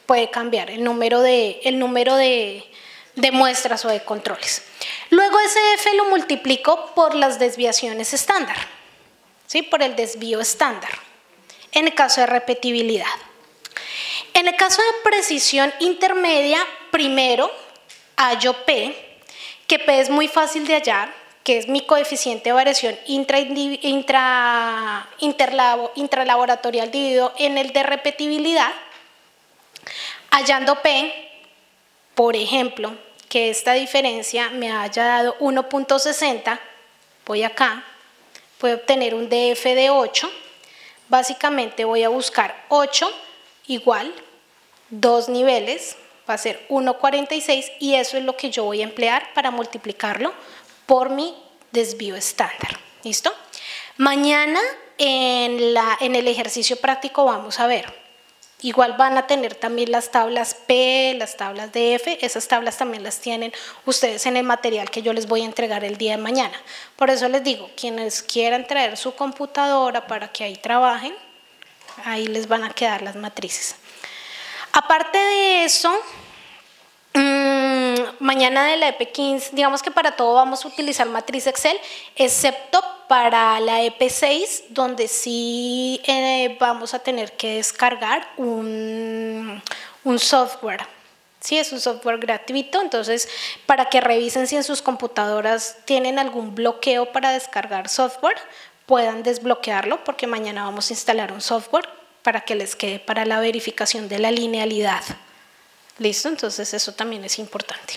puede cambiar el número de, el número de, de muestras o de controles. Luego ese F lo multiplico por las desviaciones estándar, ¿sí? Por el desvío estándar, en el caso de repetibilidad. En el caso de precisión intermedia, primero hallo P, que P es muy fácil de hallar, que es mi coeficiente de variación intra, intra, interlabo, intralaboratorial dividido en el de repetibilidad. Hallando P, por ejemplo, que esta diferencia me haya dado uno punto sesenta, voy acá, puedo obtener un D F de ocho, básicamente voy a buscar ocho igual, dos niveles, va a ser uno punto cuarenta y seis y eso es lo que yo voy a emplear para multiplicarlo por mi desvío estándar. ¿Listo? Mañana en, la, en el ejercicio práctico vamos a ver. Igual van a tener también las tablas P, las tablas de F, esas tablas también las tienen ustedes en el material que yo les voy a entregar el día de mañana. Por eso les digo, quienes quieran traer su computadora para que ahí trabajen, ahí les van a quedar las matrices. Aparte de eso, mmm, mañana de la E P quince, digamos que para todo vamos a utilizar matriz Excel, excepto para la E P seis, donde sí eh, vamos a tener que descargar un, un software. Sí, es un software gratuito, entonces para que revisen si en sus computadoras tienen algún bloqueo para descargar software, puedan desbloquearlo, porque mañana vamos a instalar un software para que les quede para la verificación de la linealidad. ¿Listo? Entonces eso también es importante.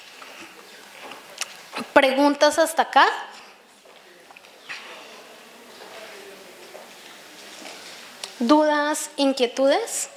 ¿Preguntas hasta acá? ¿Dudas, inquietudes?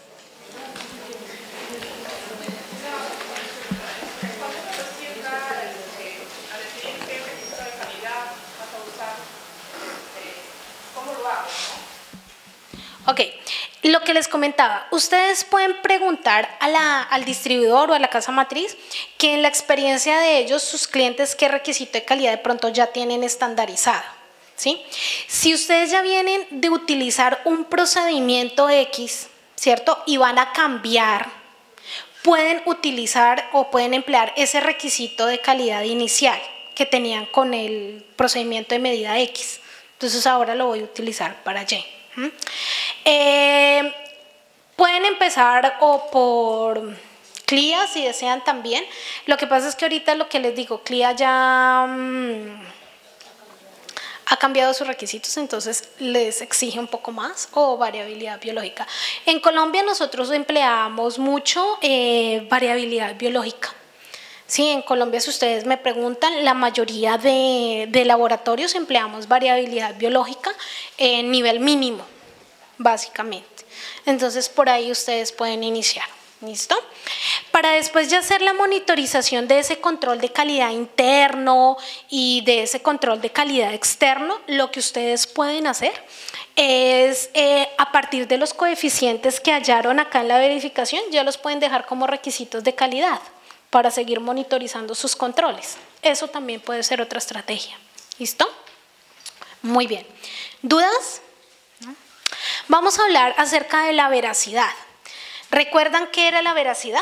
Ok, lo que les comentaba, ustedes pueden preguntar a la, al distribuidor o a la casa matriz que en la experiencia de ellos, sus clientes, qué requisito de calidad de pronto ya tienen estandarizado, ¿sí? Si ustedes ya vienen de utilizar un procedimiento X, ¿cierto? Y van a cambiar, pueden utilizar o pueden emplear ese requisito de calidad inicial que tenían con el procedimiento de medida X. Entonces ahora lo voy a utilizar para Y. ¿Mm? Eh, pueden empezar o por C L I A si desean también. Lo que pasa es que ahorita lo que les digo, C L I A ya mmm, ha cambiado sus requisitos, entonces les exige un poco más, o variabilidad biológica. En Colombia nosotros empleamos mucho eh, variabilidad biológica. Sí, en Colombia, si ustedes me preguntan, la mayoría de, de laboratorios empleamos variabilidad biológica en nivel mínimo, básicamente. Entonces, por ahí ustedes pueden iniciar. ¿Listo? Para después ya hacer la monitorización de ese control de calidad interno y de ese control de calidad externo, lo que ustedes pueden hacer es, eh, a partir de los coeficientes que hallaron acá en la verificación, ya los pueden dejar como requisitos de calidad para seguir monitorizando sus controles. Eso también puede ser otra estrategia. ¿Listo? Muy bien. ¿Dudas? ¿No? Vamos a hablar acerca de la veracidad. ¿Recuerdan qué era la veracidad?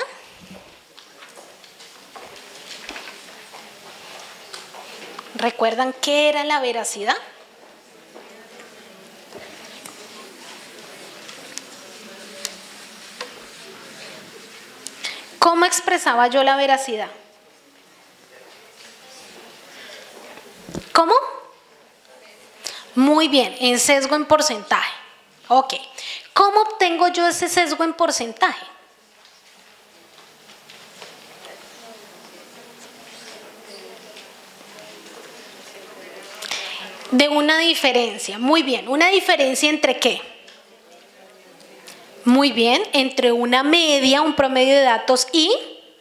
¿Recuerdan qué era la veracidad? ¿Cómo expresaba yo la veracidad? ¿Cómo? Muy bien, en sesgo en porcentaje. Ok. ¿Cómo obtengo yo ese sesgo en porcentaje? De una diferencia. Muy bien. ¿Una diferencia entre qué? Muy bien, entre una media, un promedio de datos y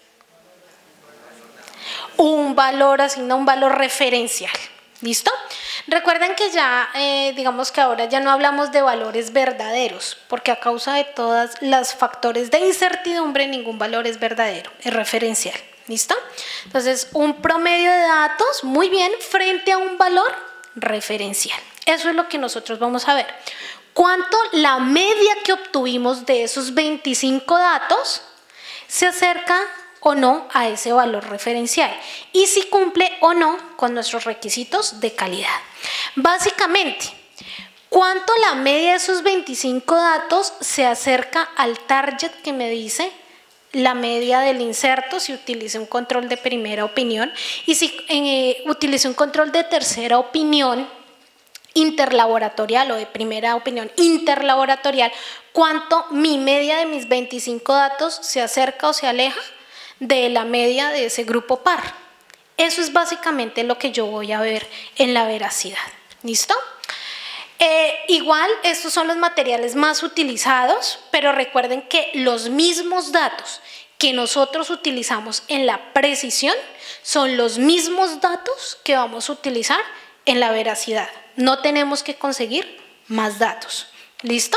un valor, asigna un valor referencial. ¿Listo? Recuerden que ya, eh, digamos que ahora ya no hablamos de valores verdaderos, porque a causa de todos los factores de incertidumbre, ningún valor es verdadero, es referencial. ¿Listo? Entonces, un promedio de datos, muy bien, frente a un valor referencial. Eso es lo que nosotros vamos a ver. ¿Cuánto la media que obtuvimos de esos veinticinco datos se acerca o no a ese valor referencial y si cumple o no con nuestros requisitos de calidad. Básicamente, ¿cuánto la media de esos veinticinco datos se acerca al target que me dice la media del inserto si utilice un control de primera opinión y si eh, utilice un control de tercera opinión interlaboratorial o de primera opinión interlaboratorial, cuánto mi media de mis veinticinco datos se acerca o se aleja de la media de ese grupo par? Eso es básicamente lo que yo voy a ver en la veracidad. ¿Listo? Eh, igual, estos son los materiales más utilizados, pero recuerden que los mismos datos que nosotros utilizamos en la precisión son los mismos datos que vamos a utilizar en la veracidad. No tenemos que conseguir más datos. ¿Listo?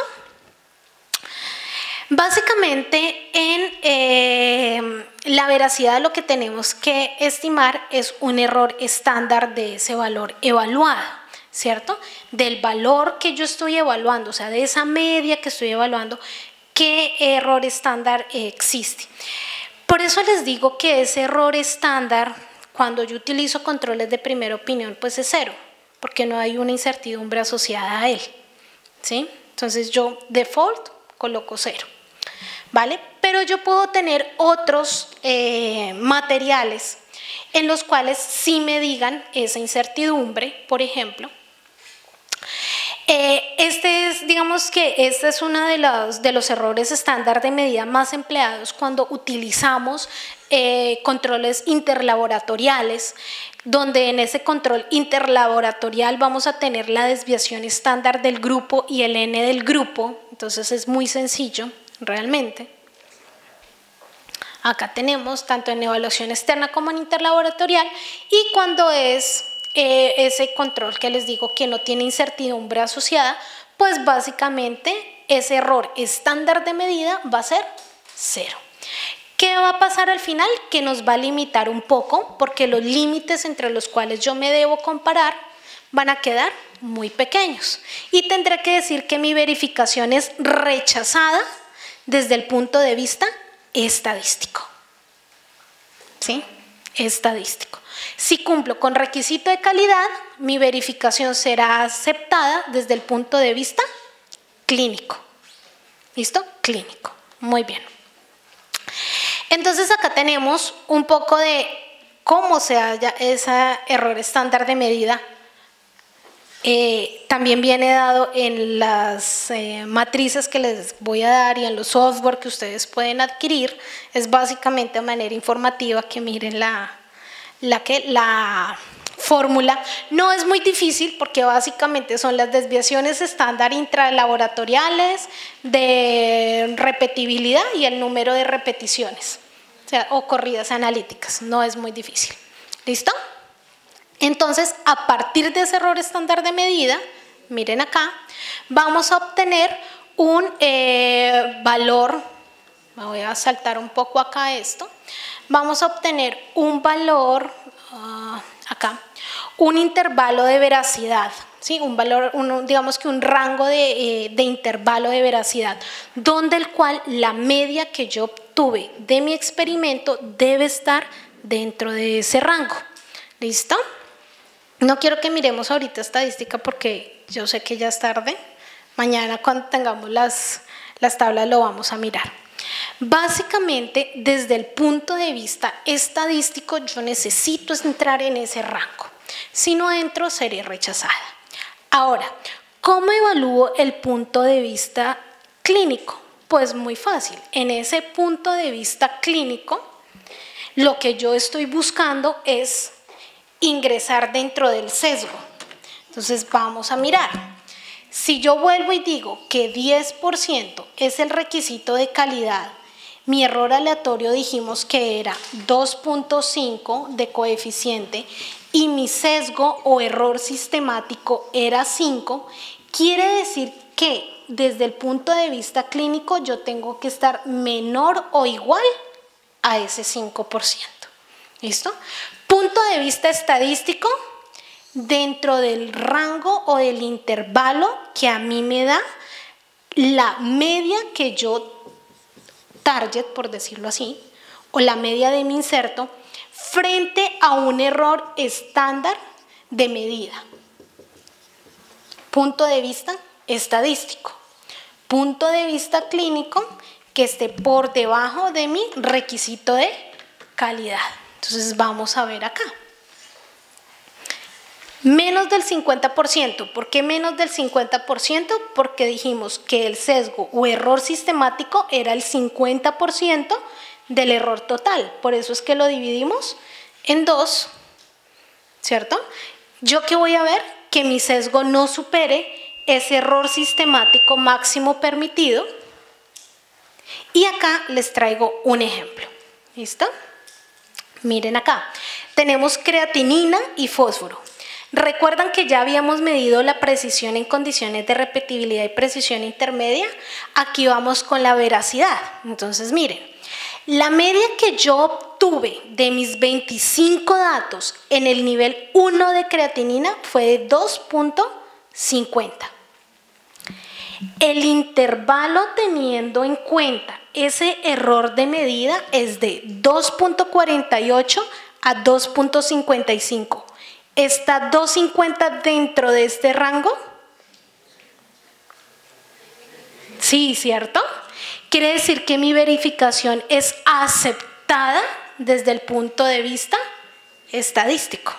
Básicamente, en eh, la veracidad lo que tenemos que estimar es un error estándar de ese valor evaluado, ¿cierto? Del valor que yo estoy evaluando, o sea, de esa media que estoy evaluando, ¿qué error estándar existe? Por eso les digo que ese error estándar, cuando yo utilizo controles de primera opinión, pues es cero, porque no hay una incertidumbre asociada a él, ¿sí? Entonces yo default coloco cero, ¿vale? Pero yo puedo tener otros eh, materiales en los cuales sí me digan esa incertidumbre, por ejemplo. Eh, este es, digamos que este es uno de los, de los errores estándar de medida más empleados cuando utilizamos eh, controles interlaboratoriales, donde en ese control interlaboratorial vamos a tener la desviación estándar del grupo y el N del grupo. Entonces es muy sencillo realmente. Acá tenemos tanto en evaluación externa como en interlaboratorial, y cuando es eh, ese control que les digo que no tiene incertidumbre asociada, pues básicamente ese error estándar de medida va a ser cero. ¿Qué va a pasar al final? Que nos va a limitar un poco, porque los límites entre los cuales yo me debo comparar van a quedar muy pequeños y tendré que decir que mi verificación es rechazada desde el punto de vista estadístico. ¿Sí? Estadístico. Si cumplo con requisito de calidad, mi verificación será aceptada desde el punto de vista clínico. ¿Listo? Clínico. Muy bien. Entonces acá tenemos un poco de cómo se halla ese error estándar de medida. Eh, también viene dado en las eh, matrices que les voy a dar y en los software que ustedes pueden adquirir. Es básicamente de manera informativa que miren la, la, que, la fórmula. No es muy difícil porque básicamente son las desviaciones estándar intralaboratoriales de repetibilidad y el número de repeticiones, o sea, o corridas analíticas. No es muy difícil. ¿Listo? Entonces, a partir de ese error estándar de medida, miren acá, vamos a obtener un eh, valor, me voy a saltar un poco acá esto, vamos a obtener un valor, uh, acá, un intervalo de veracidad, ¿sí? Un valor, un, digamos que un rango de, eh, de intervalo de veracidad, donde el cual la media que yo obtuve de mi experimento debe estar dentro de ese rango. ¿Listo? No quiero que miremos ahorita estadística porque yo sé que ya es tarde. Mañana cuando tengamos las, las tablas lo vamos a mirar. Básicamente, desde el punto de vista estadístico, yo necesito entrar en ese rango. Si no entro, seré rechazada. Ahora, ¿cómo evalúo el punto de vista clínico? Pues muy fácil. En ese punto de vista clínico, lo que yo estoy buscando es ingresar dentro del sesgo. Entonces vamos a mirar. Si yo vuelvo y digo que diez por ciento es el requisito de calidad, mi error aleatorio dijimos que era dos punto cinco de coeficiente y mi sesgo o error sistemático era cinco, quiere decir que desde el punto de vista clínico yo tengo que estar menor o igual a ese cinco por ciento. ¿Listo? Punto de vista estadístico, dentro del rango o del intervalo que a mí me da la media que yo target, por decirlo así, o la media de mi inserto, frente a un error estándar de medida. Punto de vista estadístico. Punto de vista clínico que esté por debajo de mi requisito de calidad. Entonces vamos a ver acá. Menos del cincuenta por ciento. ¿Por qué menos del cincuenta por ciento? Porque dijimos que el sesgo o error sistemático era el cincuenta por ciento del error total. Por eso es que lo dividimos en dos, ¿cierto? ¿Yo qué voy a ver? Que mi sesgo no supere ese error sistemático máximo permitido. Y acá les traigo un ejemplo. ¿Listo? Miren acá. Tenemos creatinina y fósforo. ¿Recuerdan que ya habíamos medido la precisión en condiciones de repetibilidad y precisión intermedia? Aquí vamos con la veracidad. Entonces, miren, la media que yo obtuve de mis veinticinco datos en el nivel uno de creatinina fue de dos punto cincuenta. El intervalo teniendo en cuenta ese error de medida es de dos punto cuarenta y ocho a dos punto cincuenta y cinco. ¿Está dos punto cincuenta dentro de este rango? Sí, ¿cierto? Quiere decir que mi verificación es aceptada desde el punto de vista estadístico.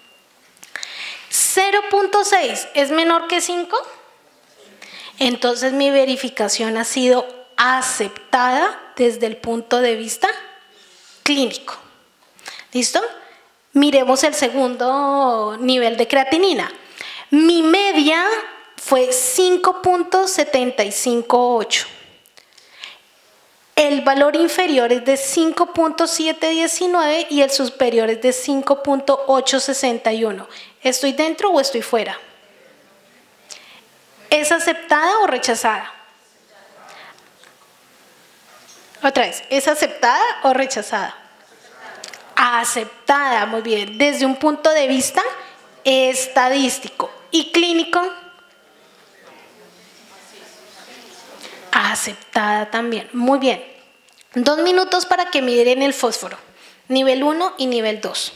cero punto seis es menor que cinco. Entonces mi verificación ha sido aceptada desde el punto de vista clínico. ¿Listo? Miremos el segundo nivel de creatinina. Mi media fue cinco punto setenta y cinco ocho. El valor inferior es de cinco punto setecientos diecinueve y el superior es de cinco punto ochocientos sesenta y uno. ¿Estoy dentro o estoy fuera? ¿Es aceptada o rechazada? Otra vez, ¿es aceptada o rechazada? Aceptada, muy bien. Desde un punto de vista estadístico. ¿Y clínico? Aceptada también. Muy bien. Dos minutos para que miren el fósforo. Nivel uno y nivel dos.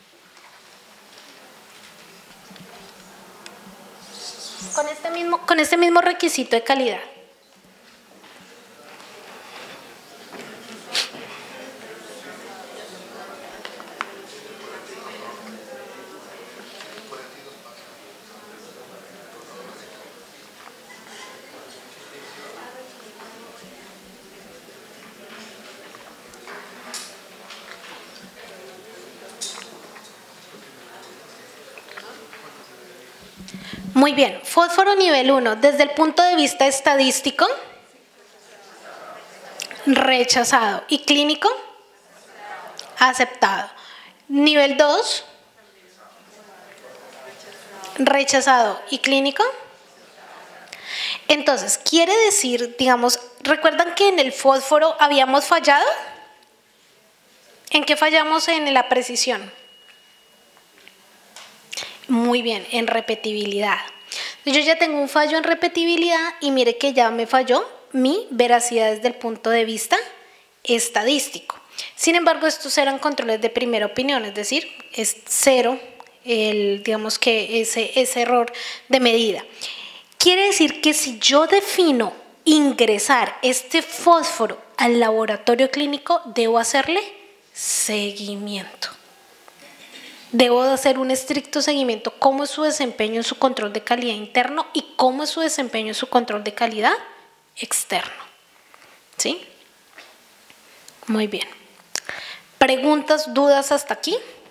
Con este mismo, con este mismo requisito de calidad. Muy bien, fósforo nivel uno, desde el punto de vista estadístico, rechazado. ¿Y clínico? Aceptado. Nivel dos, rechazado. ¿Y clínico? Entonces, quiere decir, digamos, ¿recuerdan que en el fósforo habíamos fallado? ¿En qué fallamos en la precisión? Muy bien, en repetibilidad. Yo ya tengo un fallo en repetibilidad y mire que ya me falló mi veracidad desde el punto de vista estadístico. Sin embargo, estos eran controles de primera opinión, es decir, es cero el, digamos que ese, ese error de medida. Quiere decir que si yo defino ingresar este fósforo al laboratorio clínico, debo hacerle seguimiento. Debo de hacer un estricto seguimiento, cómo es su desempeño en su control de calidad interno y cómo es su desempeño en su control de calidad externo. ¿Sí? Muy bien. ¿Preguntas, dudas hasta aquí?